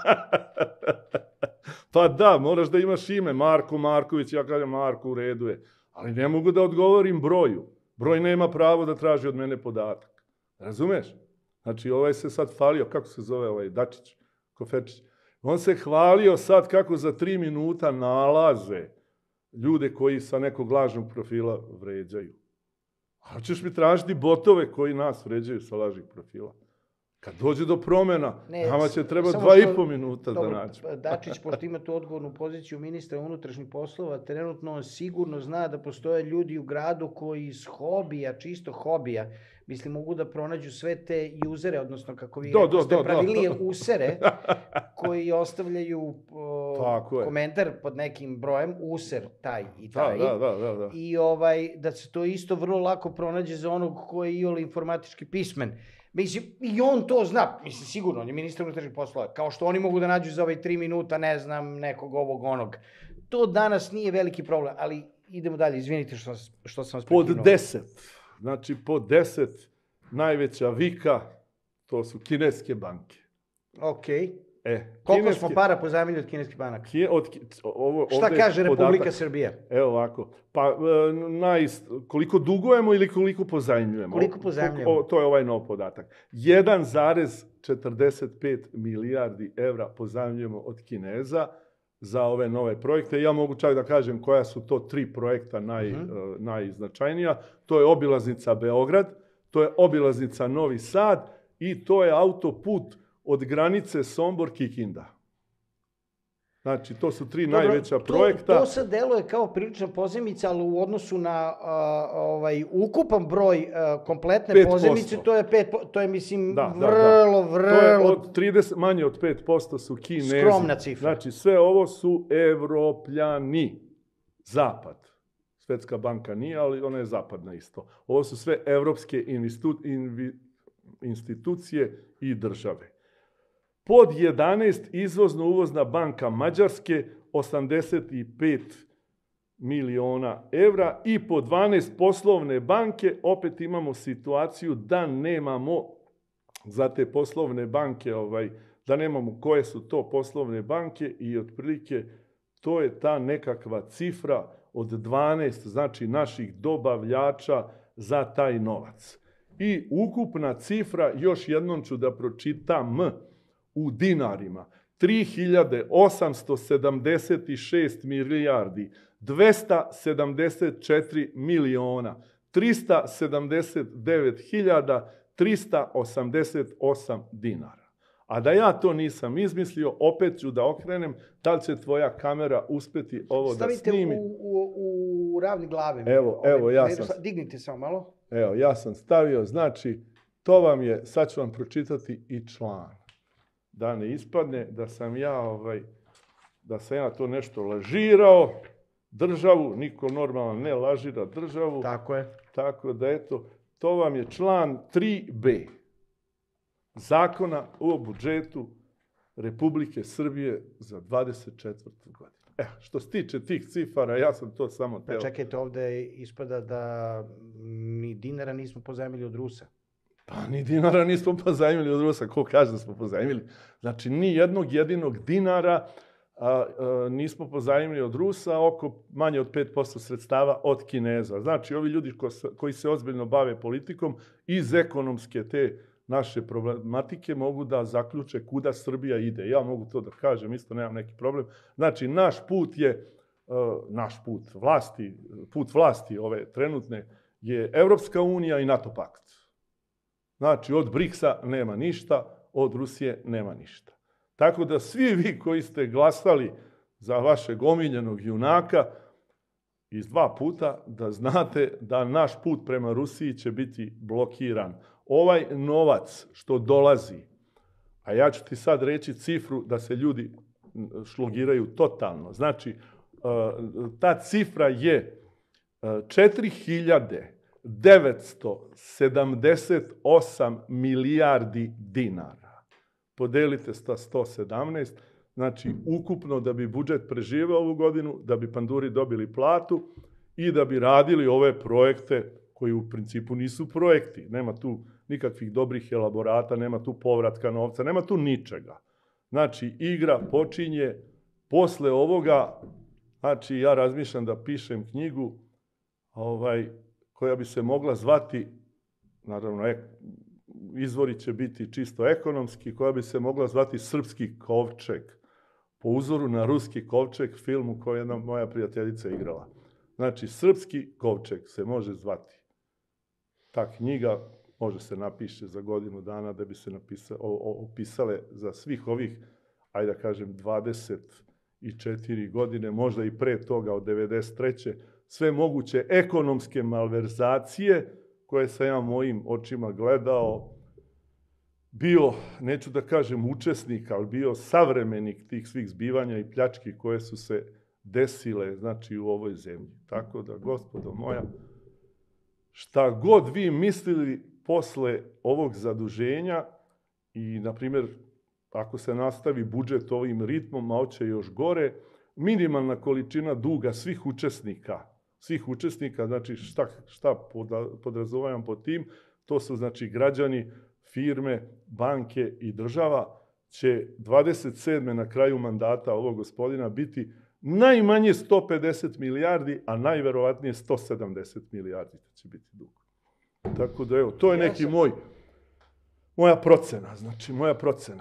Pa da, moraš da imaš ime, Marko Marković, ja kažem Marko, u redu je. Ali ne mogu da odgovorim broju. Broj nema pravo da traži od mene podatak. Razumeš? Znači ovaj se sad falio, kako se zove ovaj Dačić, Kofečić. On se hvalio sad kako za 3 minuta nalaze ljude koji sa nekog lažnog profila vređaju. A ćeš mi tražiti botove koji nas vređaju sa lažnih profila. Kad dođe do promjena, nama će treba 2,5 minuta da nađemo. Dačić, pošto ima tu odgovornu poziciju ministra unutrašnjih poslova, trenutno on sigurno zna da postoje ljudi u gradu koji iz hobija, čisto hobija, mislim, mogu da pronađu sve te usere, odnosno, kako vi ste pravilnije, usere, koji ostavljaju komentar pod nekim brojem, user, taj i taj. Da. I da se to isto vrlo lako pronađe za onog koji je iole informatički pismen. Mislim, i on to zna, mislim, sigurno, on je ministar unutrašnjih poslova, kao što oni mogu da nađu za 3 minuta, ne znam, nekog ovog onog. To danas nije veliki problem, ali idemo dalje, izvinite što sam vas prekinuo. Pod 10, znači pod 10 najveća vika, to su kineske banke. Okej. Koliko smo para pozajmili od kineskih banaka? Šta kaže Republika Srbija? Evo ovako, pa koliko dugujemo ili koliko pozajmljujemo? Koliko pozajmljujemo? To je ovaj nov podatak. 1,45 milijardi evra pozajmljujemo od Kineza za ove nove projekte. Ja mogu čak da kažem koja su to 3 projekta najznačajnija. To je obilaznica Beograd, to je obilaznica Novi Sad i to je autoput od granice Sombor-Kikinda. Znači, to su 3 najveća projekta. To sad deluje kao prilična pozajmica, ali u odnosu na ukupan broj kompletne pozajmice, to je, mislim, vrlo... To je manje od 5% su Kinezi. Skromna cifra. Znači, sve ovo su Evropljani. Zapad. Svetska banka nije, ali ona je zapadna isto. Ovo su sve evropske institucije i države. Pod 11 izvozno-uvozna banka Mađarske 85 miliona evra i po 12 poslovne banke opet imamo situaciju da nemamo za te poslovne banke, da nemamo koje su to poslovne banke i otprilike to je ta nekakva cifra od 12, znači naših dobavljača za taj novac. I ukupna cifra, još jednom ću da pročitam, u dinarima, 3.876 milijardi, 274 miliona, 379.388 dinara. A da ja to nisam izmislio, opet ću da okrenem, da li će tvoja kamera uspeti ovo da snimi. Stavite u ravni glave. Evo, ja sam... Dignite samo malo. Evo, ja sam stavio, znači, to vam je, sad ću vam pročitati i član. Da ne ispadne da sam ja to nešto lažirao, državu, niko normalno ne lažira državu. Tako je. Tako da, eto, to vam je član 3b Zakona o budžetu Republike Srbije za 24. godinu. Što se tiče tih cifara, ja sam to samo teo. Čekajte, ovde ispada da ni dinara nismo pozajmili od Rusa. Pa ni dinara nismo pozajmili od Rusa. Ko kaže da smo pozajmili? Znači, ni jednog jedinog dinara nismo pozajmili od Rusa, oko manje od 5% sredstava od Kineza. Znači, ovi ljudi koji se ozbiljno bave politikom iz ekonomske te naše problematike mogu da zaključe kuda Srbija ide. Ja mogu to da kažem, isto nemam neki problem. Znači, naš put je, put vlasti ove trenutne je Evropska unija i NATO pakt. Znači, od BRICS-a nema ništa, od Rusije nema ništa. Tako da svi vi koji ste glasali za vašeg omiljenog junaka iz 2 puta, da znate da naš put prema Rusiji će biti blokiran. Ovaj novac što dolazi, a ja ću ti sad reći cifru da se ljudi šlogiraju totalno. Znači, ta cifra je 4.978 milijardi dinara. Podelite sa 117, znači ukupno da bi budžet preživeo ovu godinu, da bi panduri dobili platu i da bi radili ove projekte koji u principu nisu projekti. Nema tu nikakvih dobrih elaborata, nema tu povratka novca, nema tu ničega. Znači, igra počinje posle ovoga. Znači, ja razmišljam da pišem knjigu koja bi se mogla zvati, naravno, izvori će biti čisto ekonomski, koja bi se mogla zvati Srpski kovčeg, po uzoru na Ruski kovčeg, filmu koju je jedna moja prijateljica igrala. Znači, Srpski kovčeg se može zvati. Ta knjiga može se napiše za godinu dana da bi se opisale za svih ovih, ajde da kažem, 24 godine, možda i pre toga od 93. sve moguće ekonomske malverzacije koje sam ja mojim očima gledao, bio, neću da kažem učesnik, ali bio savremenik tih svih zbivanja i pljački koje su se desile, znači, u ovoj zemlji. Tako da, gospodo moja, šta god vi mislili posle ovog zaduženja i, na primjer, ako se nastavi budžet ovim ritmom, a hoće još gore, minimalna količina duga svih učesnika, znači šta podrazumavam pod tim, to su, znači, građani, firme, banke i država, će 27. na kraju mandata ovog gospodina biti najmanje 150 milijardi, a najverovatnije 170 milijardi će biti dug. Tako da, evo, to je neki moja procena, znači, moja procena.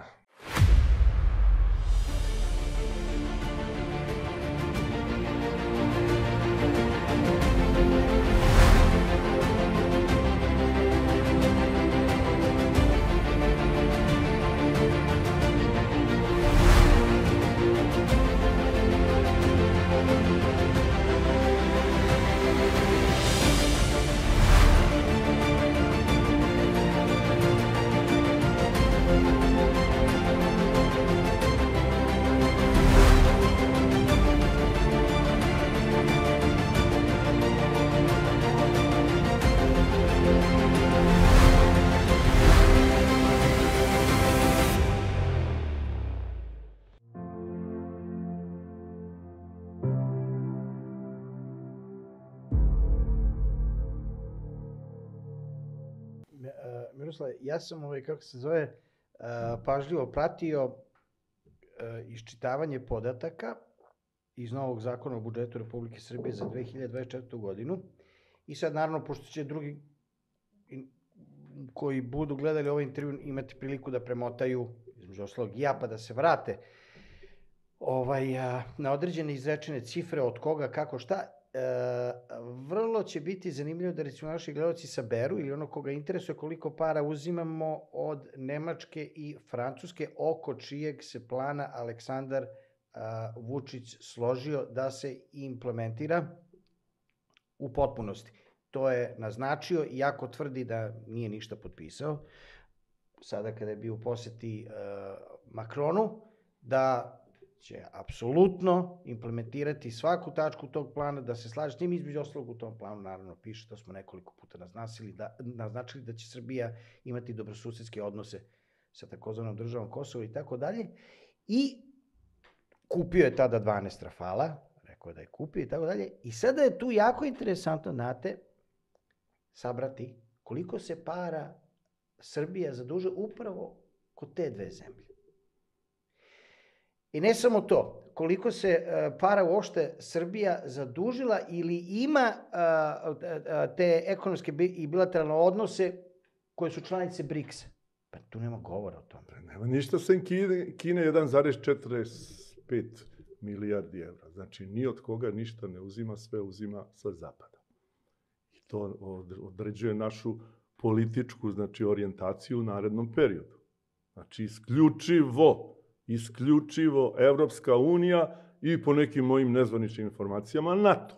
Miroslav, ja sam, pažljivo pratio iščitavanje podataka iz novog zakona o budžetu Republike Srbije za 2024. godinu i sad, naravno, pošto će koji budu gledali ovaj intervju imati priliku da premotaju, između ostalog ja, pa da se vrate na određene izrečene cifre od koga, kako, šta. Vrlo će biti zanimljivo da recimo naši gledalci saberu ili ono koga interesuje koliko para uzimamo od Nemačke i Francuske, oko čijeg se plana Aleksandar Vučić složio da se implementira u potpunosti. To je naznačio, iako tvrdi da nije ništa potpisao, sada kada je bio u poseti Makronu, da će apsolutno implementirati svaku tačku tog plana, da se slaže s tim. Između ostalog u tom planu naravno piše, to smo nekoliko puta naznačili da će Srbija imati dobrosusedske odnose sa takozvanom državom Kosovo i tako dalje. I kupio je tada 12 Rafala, rekao je da je kupio i tako dalje. I sada je tu jako interesantno, znate, sabrati koliko se para Srbija zaduže upravo kod te dve zemlje. I ne samo to, koliko se para uopšte Srbija zadužila ili ima te ekonomske i bilateralne odnose koje su članice BRICS-a. Pa tu nema govora o tome. Nema ništa sem Kine 1,45 milijardi evra. Znači, ni od koga ništa ne uzima, sve uzima sa zapada. I to određuje našu političku, znači, orijentaciju u narednom periodu. Znači, isključivo Evropska unija i po nekim mojim nezvaničnim informacijama NATO.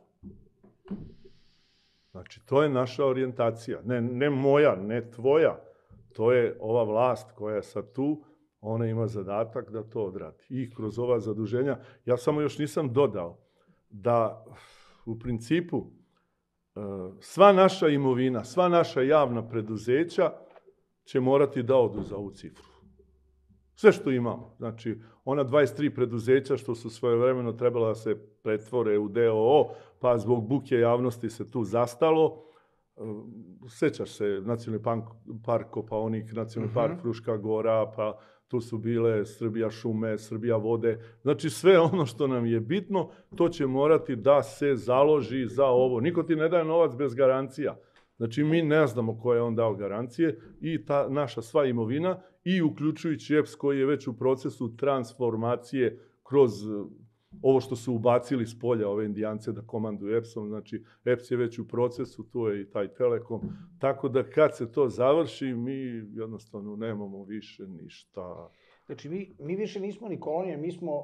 Znači, to je naša orijentacija. Ne moja, ne tvoja. To je ova vlast koja je sad tu, ona ima zadatak da to odradi. I kroz ova zaduženja, ja samo još nisam dodao da u principu sva naša imovina, sva naša javna preduzeća će morati da odu za ovu cifru. Sve što imamo. Znači, ona 23 preduzeća što su svojevremeno trebala da se pretvore u DOO, pa zbog buke javnosti se tu zastalo. Sećaš se, Nacionalni park Kopaonik, Nacionalni park Fruška Gora, pa tu su bile Srbija šume, Srbija vode. Znači, sve ono što nam je bitno, to će morati da se založi za ovo. Niko ti ne daje novac bez garancija. Znači, mi ne znamo ko je on dao garancije i ta naša sva imovina, i uključujući EPS koji je već u procesu transformacije kroz ovo što su ubacili s polja ove Indijance da komanduju EPS-om, znači EPS je već u procesu, tu je i taj Telekom, tako da kad se to završi, mi jednostavno nemamo više ništa. Znači, mi više nismo ni kolonija, mi smo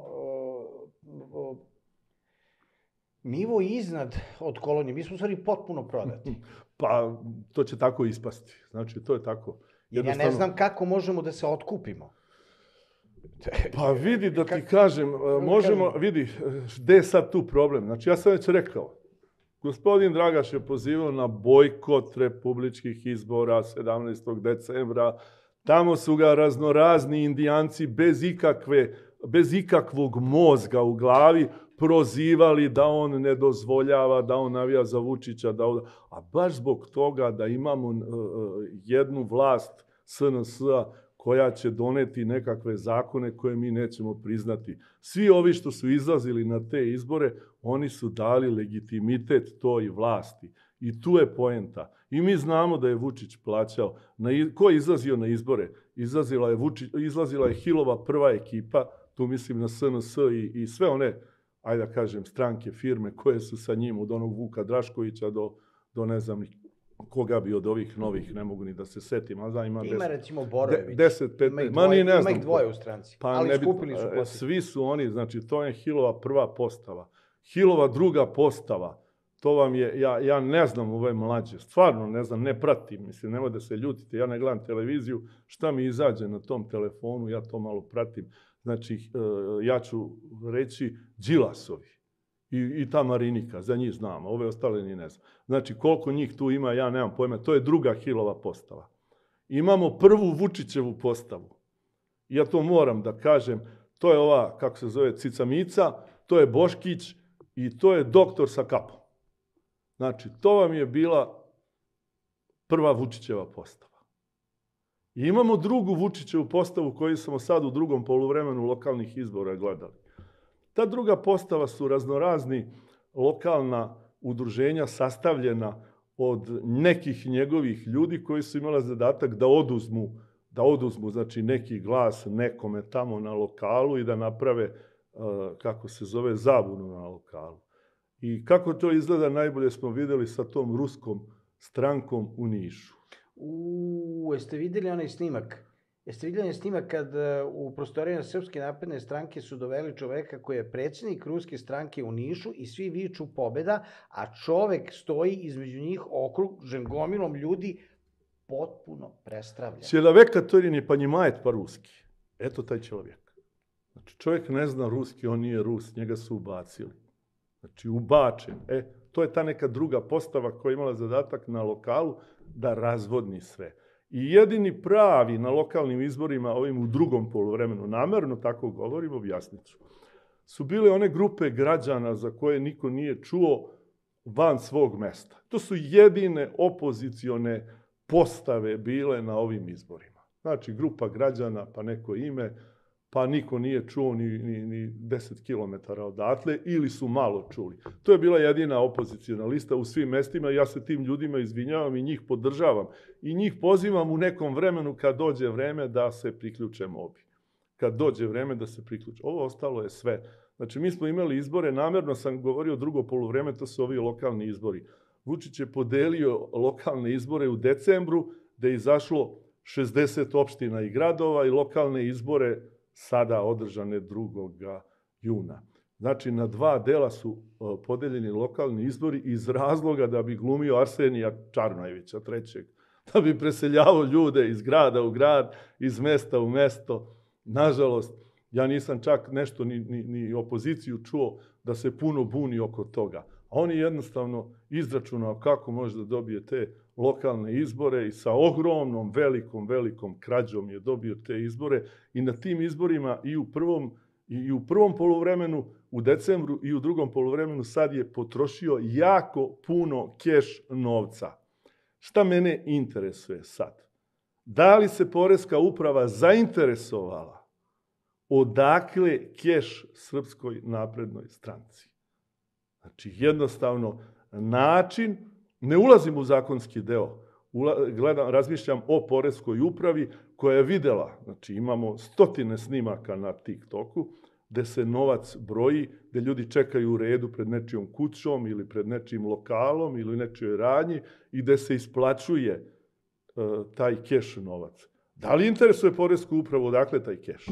nivo iznad od kolonije, mi smo u stvari potpuno prodati. Pa, to će tako ispasti, znači, to je tako. Jer ja ne znam kako možemo da se otkupimo. Pa vidi, da ti kažem, možemo, vidi, gde je sad tu problem? Znači, ja sam već rekao, gospodin Dragaš je pozivao na bojkot republičkih izbora 17. decembra, tamo su ga raznorazni Indijanci bez ikakvog mozga u glavi prozivali da on ne dozvoljava, da on navija za Vučića, a baš zbog toga da imamo jednu vlast SNS-a koja će doneti nekakve zakone koje mi nećemo priznati. Svi ovi što su izlazili na te izbore, oni su dali legitimitet toj vlasti. I tu je poenta. I mi znamo da je Vučić plaćao. Ko je izlazio na izbore? Izlazila je Hilova prva ekipa, tu mislim na SNS i sve one, ajde da kažem, stranke, firme koje su sa njim, od onog Vuka Draškovića do ne znam koga bi od ovih novih, ne mogu ni da se setim, ali znam ima recimo Borojević, 10-15, ima ih dvoje u stranci, ali skupili su posle. Svi su oni, znači to je Hilova prva postava. Hilova druga postava, to vam je, ja ne znam ove mlađe, stvarno ne znam, ne pratim, mislim, nemoj da se ljutite, ja ne gledam televiziju, šta mi izađe na tom telefonu, ja to malo pratim. Znači, ja ću reći Đilasovi i ta Marinika, za njih znam, ove ostale ni ne znam. Znači, koliko njih tu ima, ja nemam pojma, to je druga Hilova postava. Imamo prvu Vučićevu postavu. Ja to moram da kažem, to je ova, kako se zove, Cica Mica, to je Boškić i to je doktor sa kapom. Znači, to vam je bila prva Vučićeva postava. I imamo drugu Vučićevu postavu koju smo sad u drugom poluvremenu lokalnih izbora gledali. Ta druga postava su raznorazni lokalna udruženja sastavljena od nekih njegovih ljudi koji su imali zadatak da oduzmu znači neki glas nekome tamo na lokalu i da naprave, kako se zove, zabunu na lokalu. I kako to izgleda najbolje smo vidjeli sa tom ruskom strankom u Nišu. Jeste vidjeli onaj snimak? Jeste vidjeli onaj snimak kad u prostorijama Srpske napredne stranke su doveli čoveka koji je predsjednik ruske stranke u Nišu i svi viču pobjeda, a čovek stoji između njih okružen gomilom ljudi potpuno prestravljen. Человек, который не понимает по-русски. Eto taj čovjek. Znači, čovjek ne zna ruski, on nije Rus, njega su ubacili. Znači, ubačen. To je ta neka druga postava koja je imala zadatak na lokalu da razvodni sve. I jedini pravi na lokalnim izborima, ovim u drugom poluvremenu, namerno tako govorim, objasnit ću, su bile one grupe građana za koje niko nije čuo van svog mesta. To su jedine opozicione postave bile na ovim izborima. Znači, grupa građana, pa neko ime, pa niko nije čuo ni 10 km odatle, ili su malo čuli. To je bila jedina opoziciona lista u svim mestima i ja se tim ljudima izvinjavam i njih podržavam. I njih pozivam u nekom vremenu kad dođe vreme da se priključe Mobi. Kad dođe vreme da se priključe. Ovo ostalo je sve. Znači, mi smo imali izbore, namjerno sam govorio drugo poluvreme, to su ovi lokalni izbori. Vučić je podelio lokalne izbore u decembru, gde je izašlo 60 opština i gradova i lokalne izbore sada održane 2. juna. Znači, na 2 dela su podeljeni lokalni izbori iz razloga da bi glumio Arsenija Čarnojevića, 3. Da bi preseljavao ljude iz grada u grad, iz mesta u mesto. Nažalost, ja nisam čak nešto ni opoziciju čuo da se puno buni oko toga. A on je jednostavno izračunao kako može da dobije te lokalne izbore i sa ogromnom, velikom krađom je dobio te izbore i na tim izborima i u prvom poluvremenu u decembru i u drugom poluvremenu sad je potrošio jako puno keš novca. Šta mene interesuje sad? Da li se Poreska uprava zainteresovala odakle keš Srpskoj naprednoj stranci? Znači, jednostavno, način, ne ulazim u zakonski deo, razmišljam o Poreskoj upravi koja je videla, znači imamo stotine snimaka na TikToku, gde se novac broji, gde ljudi čekaju u redu pred nečijom kućom ili pred nečijim lokalom ili nečijoj radnji i gde se isplaćuje taj keš novac. Da li interesuje Poresku upravu odakle taj keš?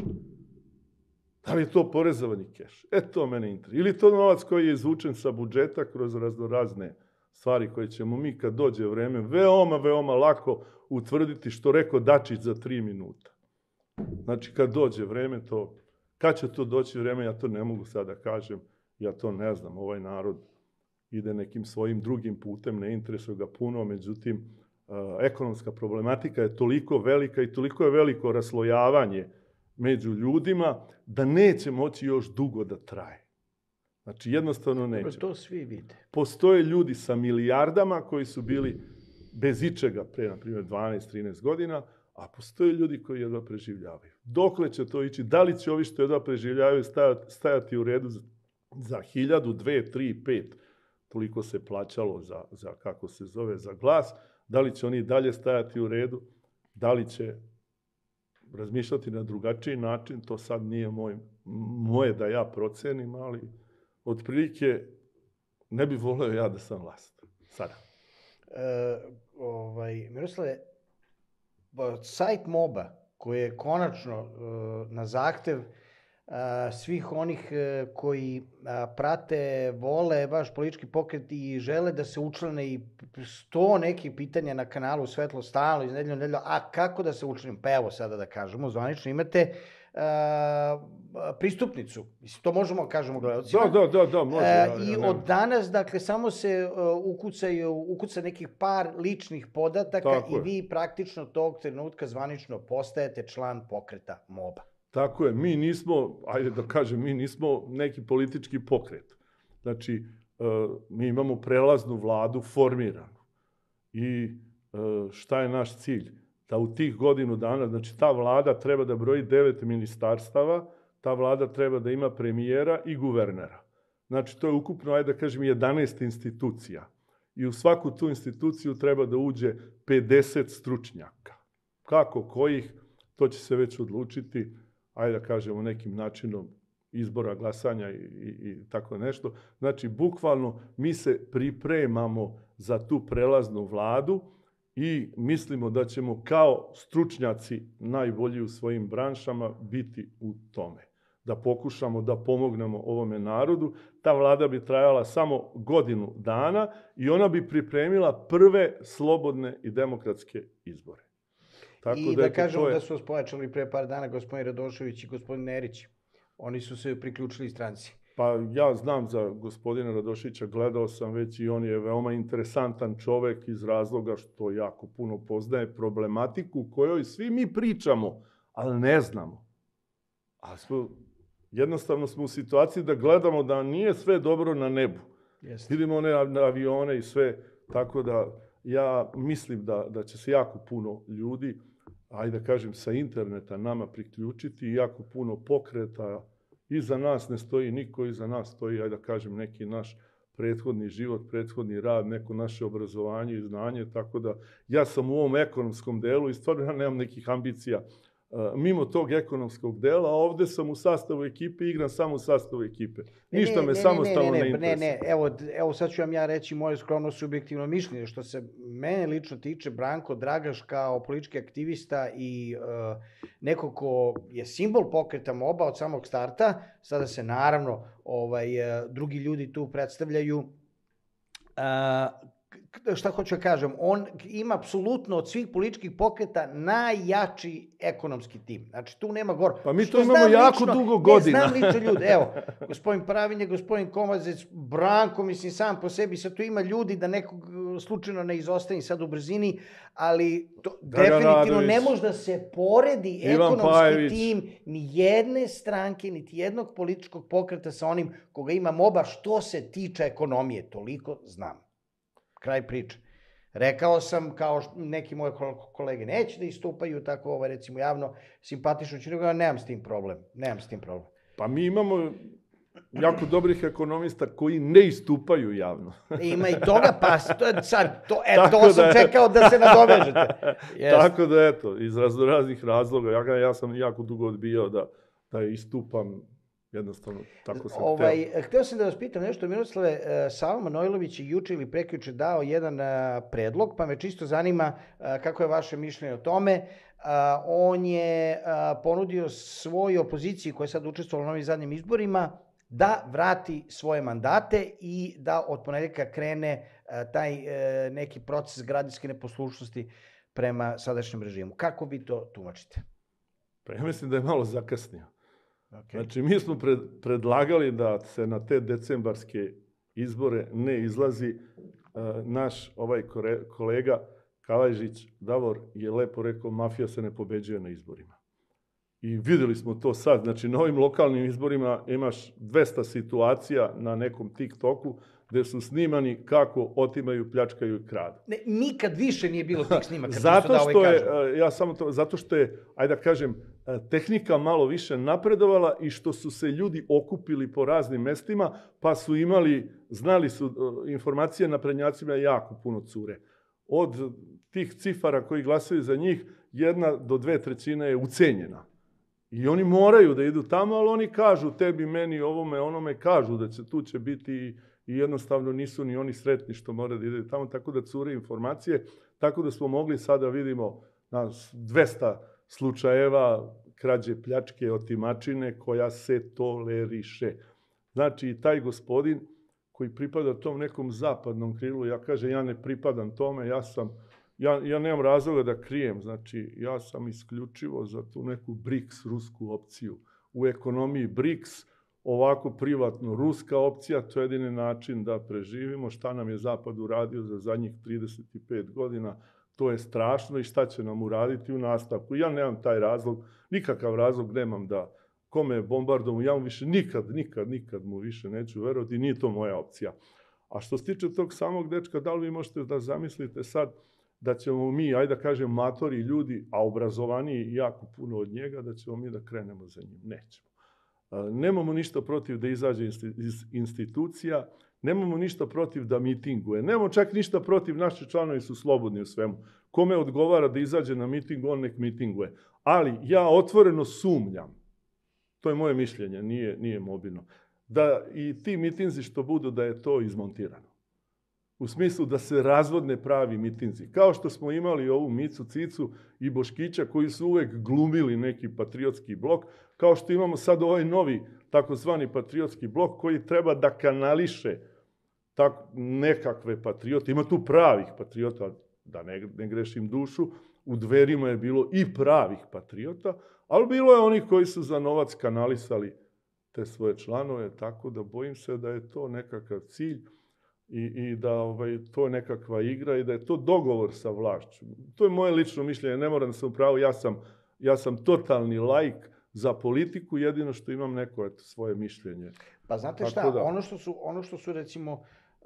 Da li je to porezovani keš? To mene interesuje. Ili to novac koji je izvučen sa budžeta kroz razne stvari koje ćemo mi kad dođe vreme veoma lako utvrditi, što rekao Dačić za 3 minuta. Znači, kad dođe vreme, kad će to doći vreme, ja to ne mogu sad da kažem, ja to ne znam. Ovaj narod ide nekim svojim drugim putem, ne interesuje ga puno, međutim, ekonomska problematika je toliko velika i toliko je veliko raslojavanje među ljudima, da neće moći još dugo da traje. Znači, jednostavno neće. To svi vide. Postoje ljudi sa milijardama koji su bili bez ičega pre, na primjer, 12-13 godina, a postoje ljudi koji jedva preživljavaju. Dokle će to ići? Da li će ovi što jedva preživljavaju stajati u redu za 1000, 2, 3, 5? Toliko se plaćalo za kako se zove, za glas. Da li će oni dalje stajati u redu? Da li će razmišljati na drugačiji način? To sad nije moje da ja procenim, ali otprilike ne bi voleo ja da sam vlast. Sada. Miroslave, sajt MOBA, koji je konačno na zahtev svih onih koji prate, vole vaš politički pokret i žele da se učlane, i 100 nekih pitanja na kanalu Svetlo stalno iz nedelju u nedelju, a kako da se učlanim? Pa evo sada da kažemo, zvanično imate pristupnicu. Mislim, to možemo kažemo gledalcima. Da, može. I od danas, dakle, samo se ukuca nekih par ličnih podataka i vi praktično tog trenutka zvanično postajete član pokreta MOBA. Tako je, mi nismo, ajde da kažem, mi nismo neki politički pokret. Znači, mi imamo prelaznu vladu formiranu. I šta je naš cilj? Da u tih godinu dana, znači ta vlada treba da broji 9 ministarstava, ta vlada treba da ima premijera i guvernera. Znači, to je ukupno, ajde da kažem, 11 institucija. i u svaku tu instituciju treba da uđe 50 stručnjaka. Kako, kojih, to će se već odlučiti, ajde da kažemo nekim načinom izbora, glasanja i tako nešto. Znači, bukvalno mi se pripremamo za tu prelaznu vladu i mislimo da ćemo kao stručnjaci najbolji u svojim branšama biti u tome. Da pokušamo da pomognemo ovome narodu. Ta vlada bi trajala samo godinu dana i ona bi pripremila prve slobodne i demokratske izbore. Tako I da kažemo da su vas pojačali pre par dana gospodin Radošević i gospodin Nerić. Oni su se priključili stranci. Pa ja znam za gospodina Radoševića, gledao sam već i on je veoma interesantan čovek iz razloga što jako puno poznaje problematiku kojoj svi mi pričamo, ali ne znamo. A jednostavno smo u situaciji da gledamo da nije sve dobro na nebu. Vidimo one avione i sve, tako da ja mislim da će se jako puno ljudi, ajde da kažem, sa interneta nama priključiti i jako puno pokreta. Iza nas ne stoji niko, iza nas stoji, ajde da kažem, neki naš prethodni život, prethodni rad, neko naše obrazovanje i znanje, tako da ja sam u ovom ekonomskom delu i stvarno ja nemam nekih ambicija mimo tog ekonomskog dela, a ovde sam u sastavu ekipe i igram samo u sastavu ekipe. Ništa me samostalno ne interesuje. Evo sad ću vam ja reći moje skromno subjektivno mišljenje. Što se mene lično tiče, Branko Dragaš kao politički aktivista i neko ko je simbol pokreta MOBA od samog starta, sada se naravno drugi ljudi tu predstavljaju, šta hoću da kažem, on ima apsolutno od svih političkih pokreta najjači ekonomski tim. Znači, tu nema gor. Pa mi to imamo jako dugo godina. Ne znam lično ljudi. Evo, gospodin Pravinje, gospodin Komazec, Branko, mislim, sam po sebi, sad tu ima ljudi da nekog slučajno ne izostani sad u brzini, ali to definitivno ne može da se poredi ekonomski tim ni jedne stranke, niti jednog političkog pokreta sa onim koga ima MOBA što se tiče ekonomije. Toliko znam. Kraj priče. Rekao sam, kao neki moje kolege neće da istupaju tako, recimo, javno, simpatično ću, nego nemam s tim problem. Pa mi imamo jako dobrih ekonomista koji ne istupaju javno. Ima i toga, pa sad, to sam čekao da se nadovežete. Tako da, eto, iz raznih razloga, ja sam jako dugo odbijao da istupam. Jednostavno, tako sam hteo. Hteo sam da vas pitam nešto, Miroslave. Savo Manojlović je juče ili prekjuče dao jedan predlog, pa me čisto zanima kako je vaše mišljenje o tome. On je ponudio svojoj opoziciji, koja je sad učestvovala na ovim zadnjim izborima, da vrati svoje mandate i da od ponedeljka krene taj neki proces građanske neposlušnosti prema sadašnjem režimu. Kako vi to tumačite? Pa ja mislim da je malo zakasnio. Znači, mi smo predlagali da se na te decembarske izbore ne izlazi. Naš kolega Kalajžić Davor je lepo rekao, mafija se ne pobeđuje na izborima. I videli smo to sad. Znači, na ovim lokalnim izborima imaš 200 situacija na nekom TikToku gde su snimani kako otimaju, pljačkaju i kradu. Nikad više nije bilo tih snimaka. Zato što je, ajde da kažem, tehnika malo više napredovala i što su se ljudi okupili po raznim mestima, pa su znali su informacije naprednjacima jako puno cure. Od tih cifara koji glasaju za njih, 1 do 2/3 je ucenjena. I oni moraju da idu tamo, ali oni kažu tebi, meni, ovome, onome, kažu da tu će biti i jednostavno nisu ni oni sretni što moraju da idu tamo, tako da cure informacije, tako da smo mogli sada vidimo 200 slučajeva krađe, pljačke, otimačine koja se toleriše. Znači, i taj gospodin koji pripada tom nekom zapadnom krilu, ja kažem, ja ne pripadam tome, ja nemam razloga da krijem, znači, ja sam isključivo za tu neku BRICS, rusku opciju. U ekonomiji BRICS, ovako privatno ruska opcija, to je jedini način da preživimo. Šta nam je Zapad uradio za zadnjih 35 godina, to je strašno i šta će nam uraditi u nastavku. Ja nemam taj razlog, nikakav razlog nemam da kome je bombardom, ja mu više nikad mu više neću verovati, nije to moja opcija. A što se tiče tog samog dečka, da li vi možete da zamislite sad da ćemo mi, ajde da kažem, matori ljudi, a obrazovaniji jako puno od njega, da ćemo mi da krenemo za njim? Nećemo. Nemamo ništa protiv da izađe iz institucija, Nemamo ništa protiv da mitinguje. Nemamo čak ništa protiv, naši članovi su slobodni u svemu. Kome odgovara da izađe na miting, on nek mitinguje. Ali ja otvoreno sumnjam, to je moje mišljenje, nije mobilno, da i ti mitinzi što budu, da je to izmontirano. U smislu da se razvodne pravi mitinzi. Kao što smo imali ovu Micu Cicu i Boškića koji su uvek glumili neki patriotski blok, kao što imamo sad ovaj novi takozvani patriotski blok koji treba da kanališe nekakve patriote. Ima tu pravih patriota, da ne grešim dušu, u Dverima je bilo i pravih patriota, ali bilo je onih koji su za novac kanalisali te svoje članove, tako da bojim se da je to nekakav cilj i da to je nekakva igra i da je to dogovor sa vlašću. To je moje lično mišljenje, ne moram da sam u pravu, ja sam totalni laik za politiku, jedino što imam neko svoje mišljenje. Pa znate šta, ono što su recimo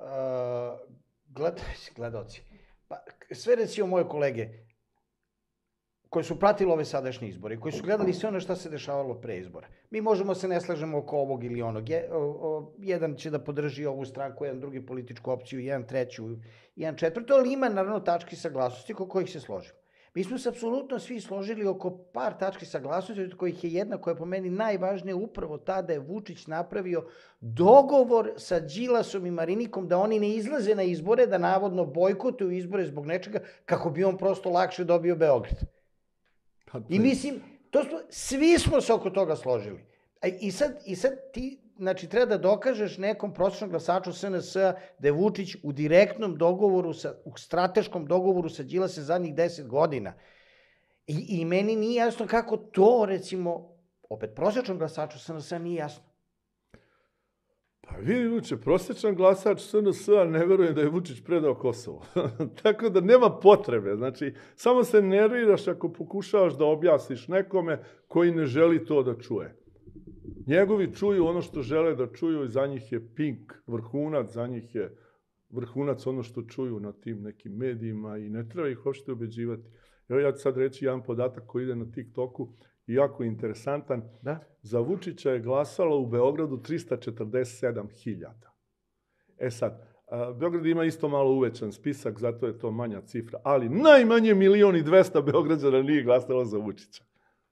gledaoci, pa sve recimo moje kolege koji su pratili ove sadašnje izbore, koji su gledali sve ono što se dešavalo pre izbora. Mi možemo se ne slažemo oko ovog ili onog. Jedan će da podrži ovu stranku, jedan drugi političku opciju, jedan treću, jedan četvrtu, ali ima naravno tački saglasnosti oko kojih se složimo. Mi smo se apsolutno svi složili oko par tački saglasnosti, od kojih je jedna koja je po meni najvažnija upravo ta da je Vučić napravio dogovor sa Đilasom i Marinikom da oni ne izlaze na izbore, da navodno bojkotuju izbore zbog nečega, kako bi on prosto lakše dobio Beograd. I mislim, svi smo se oko toga složili. I sad ti, znači, treba da dokažeš nekom prosječnom glasaču SNS da je Vučić u direktnom dogovoru, u strateškom dogovoru sa Đilasem zadnjih 10 godina. I meni nije jasno kako to, recimo, opet prosječnom glasaču SNS nije jasno. Pa vidi, Vuče, prosječan glasač SNS-a ne veruje da je Vučić predao Kosovo. Tako da nema potrebe. Znači, samo se nerviraš ako pokušavaš da objasniš nekome koji ne želi to da čuje. Njegovi čuju ono što žele da čuju i za njih je Pink vrhunac, za njih je vrhunac ono što čuju na tim nekim medijima i ne treba ih uopšte ubeđivati. Evo ja ću sad reći jedan podatak koji ide na TikToku i jako interesantan. Da? Za Vučića je glasalo u Beogradu 347.000. E sad, Beograd ima isto malo uvećan spisak, zato je to manja cifra, ali najmanje 1.200.000 Beograđana nije glasalo za Vučića.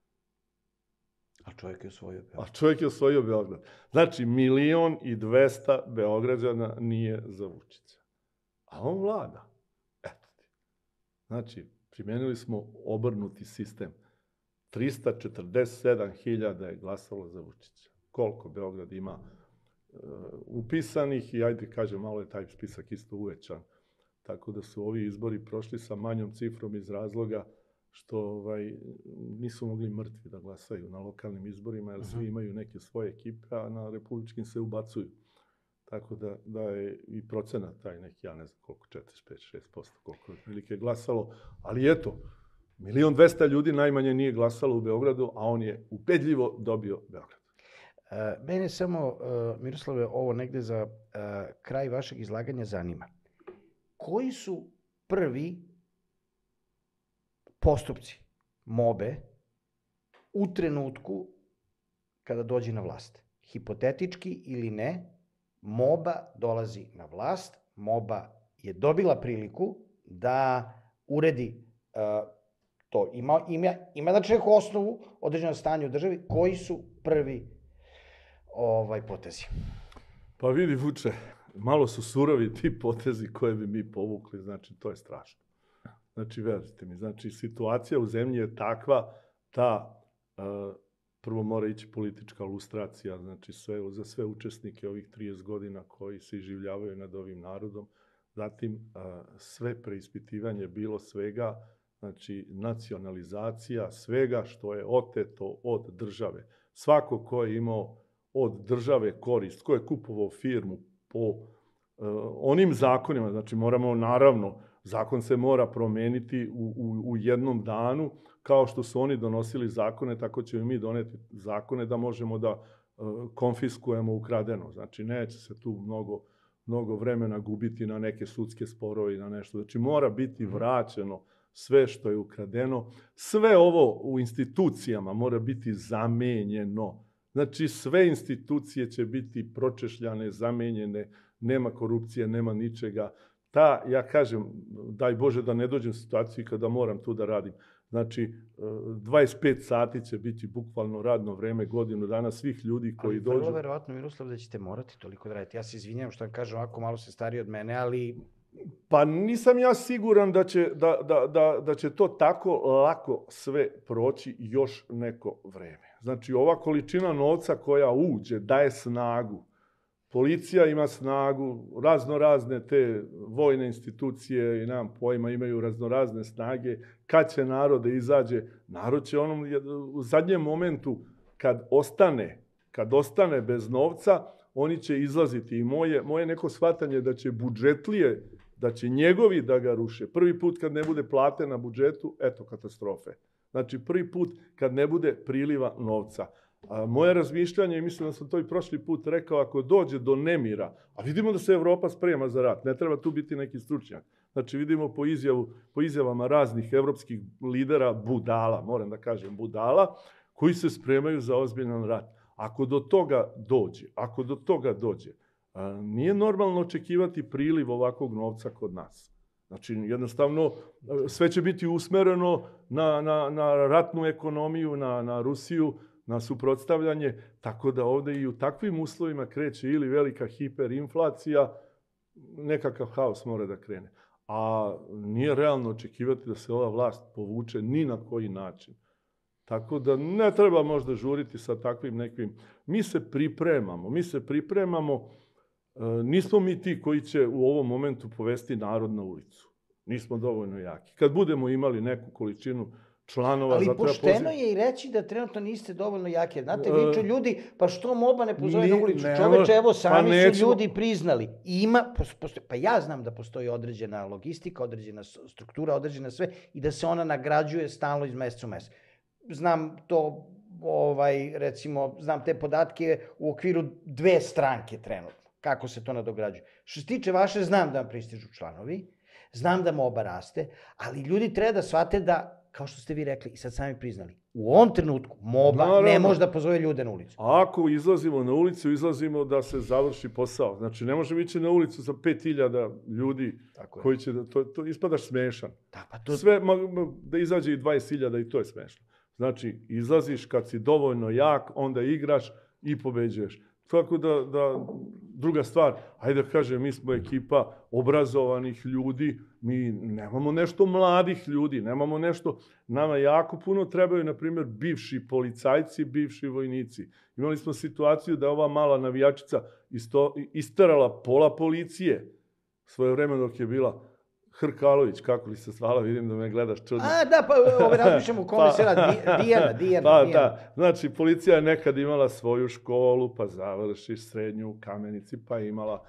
A čovjek je osvojio Beograd. A čovjek je osvojio Beograd. Znači, 1.200.000 Beograđana nije za Vučića. A on vlada. Eto ti. Znači, primijenili smo obrnuti sistem. 347.000 je glasalo za Vučića. Koliko Beograd ima upisanih i ajde kažem, malo je taj spisak isto uvećan. Tako da su ovi izbori prošli sa manjom cifrom iz razloga što nisu mogli mrtvi da glasaju na lokalnim izborima, jer svi imaju neke svoje ekipe, a na republičkim se ubacuju. Tako da je i procenat taj neki, ja ne znam koliko, 45-6%, koliko je prilike glasalo, ali eto, 1.200.000 ljudi najmanje nije glasalo u Beogradu, a on je ubedljivo dobio Beograd. Mene samo, Miroslave, ovo negde za kraj vašeg izlaganja zanima. Koji su prvi postupci MOBE u trenutku kada dođe na vlast? Hipotetički ili ne, MOBA dolazi na vlast, MOBA je dobila priliku da uredi to. Ima da čeku osnovu određeno stanje u državi. Koji su prvi potezi? Pa vidi, Vuče, malo su surovi ti potezi koje bi mi povukli, znači to je strašno. Znači, verujte mi, znači situacija u zemlji je takva da prvo mora ići politička lustracija, znači za sve učesnike ovih 30 godina koji se iživljavaju nad ovim narodom, zatim sve preispitivanje bilo svega, znači nacionalizacija svega što je oteto od države. Svako ko je imao od države korist, ko je kupovao firmu po onim zakonima, znači moramo naravno, zakon se mora promeniti u jednom danu, kao što su oni donosili zakone, tako ćemo mi doneti zakone da možemo da konfiskujemo ukradeno. Znači neće se tu mnogo vremena gubiti na neke sudske sporove i na nešto. Znači mora biti vraćeno sve što je ukradeno. Sve ovo u institucijama mora biti zamenjeno. Znači sve institucije će biti pročešljane, zamenjene, nema korupcije, nema ničega. Ja kažem, daj Bože da ne dođem u situaciju kada moram tu da radim. Znači, 25 sati će biti bukvalno radno vreme, godinu dana svih ljudi koji dođu. Ali vrlo verovatno, Miroslav, da ćete morati toliko da radite. Ja se izvinjam što vam kažem, ovako malo se stariji od mene, ali... Pa nisam ja siguran da će to tako lako sve proći još neko vreme. Znači, ova količina novca koja uđe daje snagu. Policija ima snagu, razne te vojne institucije i nemam pojma, imaju raznorazne snage. Kad će narod da izađe? Narod će u zadnjem momentu kad ostane bez novca, oni će izlaziti. I moje neko shvatanje da će budžetlije, da će njegovi da ga ruše. Prvi put kad ne bude plate na budžetu, eto katastrofe. Znači, prvi put kad ne bude priliva novca. Moje razmišljanje, i mislim da sam to i prošli put rekao, ako dođe do nemira, a vidimo da se Evropa sprema za rat, ne treba tu biti neki stručnjak. Znači, vidimo po izjavama raznih evropskih lidera, budala, moram da kažem budala, koji se spremaju za ozbiljan rat. Ako do toga dođe, nije normalno očekivati priliv ovakvog novca kod nas. Znači, jednostavno, sve će biti usmereno na ratnu ekonomiju, na Rusiju, na suprotstavljanje, tako da ovde i u takvim uslovima kreće ili velika hiperinflacija, nekakav haos mora da krene. A nije realno očekivati da se ova vlast povuče ni na koji način. Tako da ne treba možda žuriti sa takvim nekim... Mi se pripremamo, nismo mi ti koji će u ovom momentu povesti narod na ulicu. Nismo dovoljno jaki. Kad budemo imali neku količinu članova... Ali pošteno je i reći da trenutno niste dovoljno jaki. Znate, viču ljudi, pa što MOBA ne pozove na ulicu? Čoveče, evo, sami su ljudi priznali. Pa ja znam da postoji određena logistika, određena struktura, određena sve, i da se ona nagrađuje stalno iz meseca u mesec. Znam to, recimo, znam te podatke u okviru 2 stranke trenutno, kako se to nadograđuje. Što se tiče vaše, znam da vam pristižu članovi, znam da MOBA raste, ali ljudi treba da shvate da, kao što ste vi rekli i sad sami priznali, u ovom trenutku MOBA ne može da pozove ljude na ulicu. Ako izlazimo na ulicu, izlazimo da se završi posao. Znači, ne možemo ići na ulicu sa 5000 ljudi koji će da... To ispadaš smešan. Sve, da izađe i 20.000 i to je smešno. Znači, izlaziš kad si dovoljno jak, onda igraš i pobeđuješ. Tako da, druga stvar, ajde da kažem, mi smo ekipa obrazovanih ljudi, mi nemamo nešto mladih ljudi, nemamo nešto, nama jako puno trebaju, na primjer, bivši policajci, bivši vojnici. Imali smo situaciju da je ova mala navijačica isterala pola policije svoje vreme dok je bila Hrkalović, kako li se zvala, vidim da me gledaš čudno. Da, pa razmišljamo u kome se radi, Dijana. Da, znači policija je nekad imala svoju školu, pa završiš srednju u Kamenici, pa je imala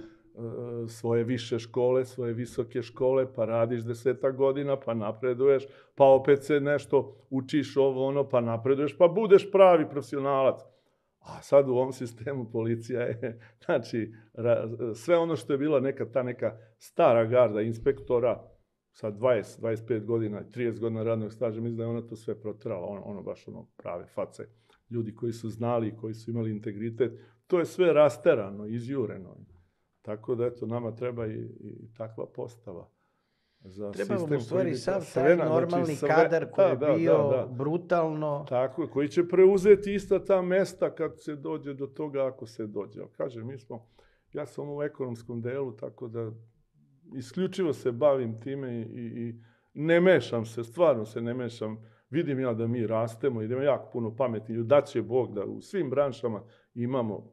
svoje više škole, svoje visoke škole, pa radiš 10 godina, pa napreduješ, pa opet se nešto učiš pa napreduješ, pa budeš pravi profesionalac. A sad u ovom sistemu policija je, znači, sve ono što je bila ta neka stara garda inspektora, sa 20, 25 godina, 30 godina radnog staža, mislim da je ona to sve protrala, baš prave face. Ljudi koji su znali, koji su imali integritet, to je sve rasterano, izjureno. Tako da, eto, nama treba i takva postava. Treba vam u stvari sav taj normalni kadar koji je bio brutalno... Tako, koji će preuzeti ista ta mesta kad se dođe do toga, ako se dođe. Kažem, ja sam u ekonomskom delu, tako da isključivo se bavim time i ne mešam se, stvarno se ne mešam. Vidim ja da mi rastemo i da ima jako puno pametnih ljudi. Da će Bog da u svim branšama imamo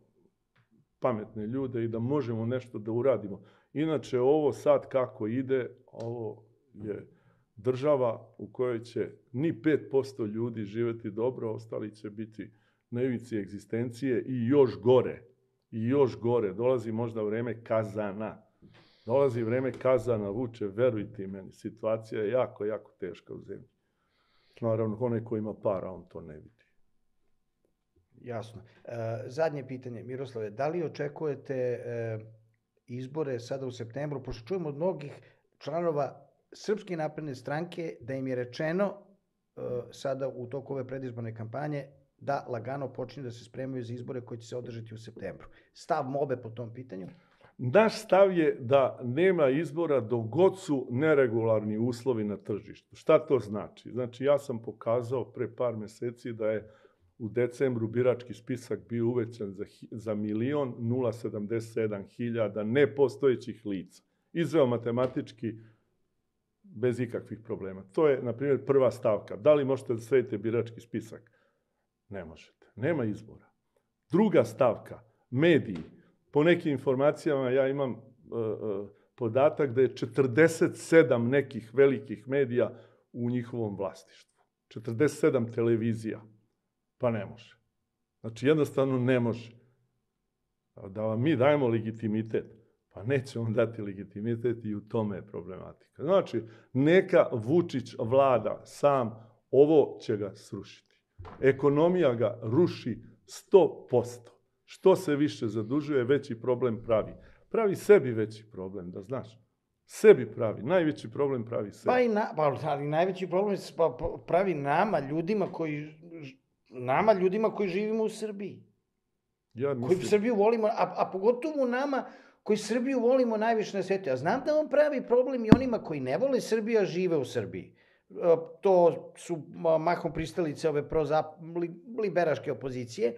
pametne ljude i da možemo nešto da uradimo. Inače, ovo sad kako ide, ovo je država u kojoj će ni 5% ljudi živjeti dobro, ostali će biti na ivici egzistencije i još gore. I još gore. Dolazi možda vreme kazana. Dolazi vreme kazana, Vuče, verujte meni, situacija je jako, jako teška u zemlji. Naravno, onaj ko ima para, on to ne vidi. Jasno. Zadnje pitanje, Miroslave, da li očekujete izbore sada u septembru, pošto čujemo od mnogih članova Srpske napredne stranke da im je rečeno sada u toku ove predizborne kampanje da lagano počinju da se spremaju za izbore koji će se održati u septembru. Stav MOBE po tom pitanju? Naš stav je da nema izbora dok god su neregularni uslovi na tržištu. Šta to znači? Znači, ja sam pokazao pre par meseci da je u decembru birački spisak bio uvećan za 1.077.000 nepostojećih lica. Izveo matematički bez ikakvih problema. To je, na primjer, prva stavka. Da li možete da sredite birački spisak? Ne možete. Nema izbora. Druga stavka, mediji. Po nekim informacijama ja imam podatak da je 47 nekih velikih medija u njihovom vlasništvu. 47 televizija. Pa ne može. Znači, jednostavno ne može. Da vam mi dajemo legitimitet, pa neće on dati legitimitet i u tome je problematika. Znači, neka Vučić vlada sam, ovo će ga srušiti. Ekonomija ga ruši 100%. Što se više zadužuje, veći problem pravi. Pravi sebi veći problem, da znaš. Sebi pravi. Najveći problem pravi sebi. Ali najveći problem pravi nama, ljudima koji živimo u Srbiji. Koji Srbiju volimo, a pogotovo nama koji Srbiju volimo najviše na svijetu. Ja znam da on pravi problem i onima koji ne vole Srbiju, a žive u Srbiji. To su mahom pristalice ove liberaške opozicije,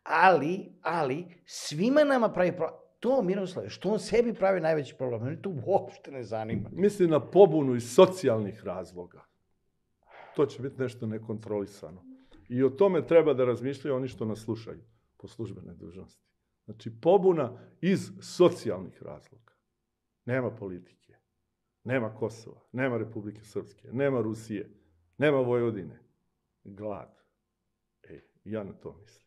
ali svima nama pravi problem. To, Miroslave, što on sebi pravi najveći problem, mene to uopšte ne zanima. Mislim na pobunu iz socijalnih razloga. To će biti nešto nekontrolisano. I o tome treba da razmišljaju oni što nas slušaju po službenoj dužnosti. Znači, pobuna iz socijalnih razloga. Nema politike, nema Kosova, nema Republike Srpske, nema Rusije, nema Vojvodine. Glad. Ja na to mislim.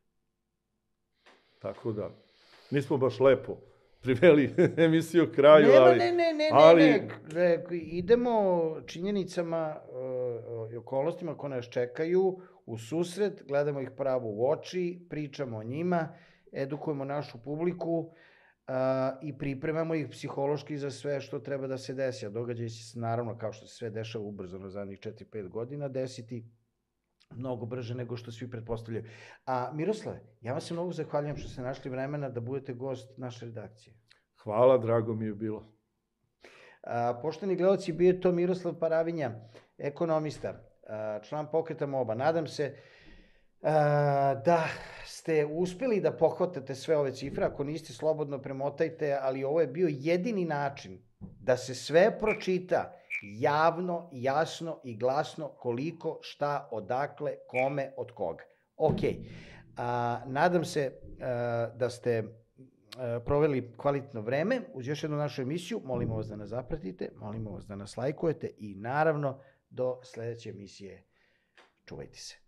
Tako da, nismo baš lepo priveli emisiju kraju, Ne. Idemo činjenicama i okolnostima koje nas čekaju u susret, gledamo ih pravo u oči, pričamo o njima, edukujemo našu publiku i pripremamo ih psihološki za sve što treba da se desi. A događaj se, naravno, kao što se sve dešava ubrzano zadnjih 4-5 godina, desiti mnogo brže nego što svi pretpostavljaju. A Miroslave, ja vam se mnogo zahvaljujem što ste našli vremena da budete gost naše redakcije. Hvala, drago mi je bilo. Poštovani gledalci, bio je to Miroslav Paravinja, ekonomista, član Pokreta MOB-a. Nadam se da ste uspeli da pohvatate sve ove cifre. Ako niste, slobodno premotajte, ali ovo je bio jedini način da se sve pročita javno, jasno i glasno koliko, šta, odakle, kome, od koga. Ok. Nadam se da ste proveli kvalitetno vreme uz još jednu našu emisiju. Molimo vas da nas zapratite, molimo vas da nas lajkujete i naravno do sledeće emisije čuvajte se.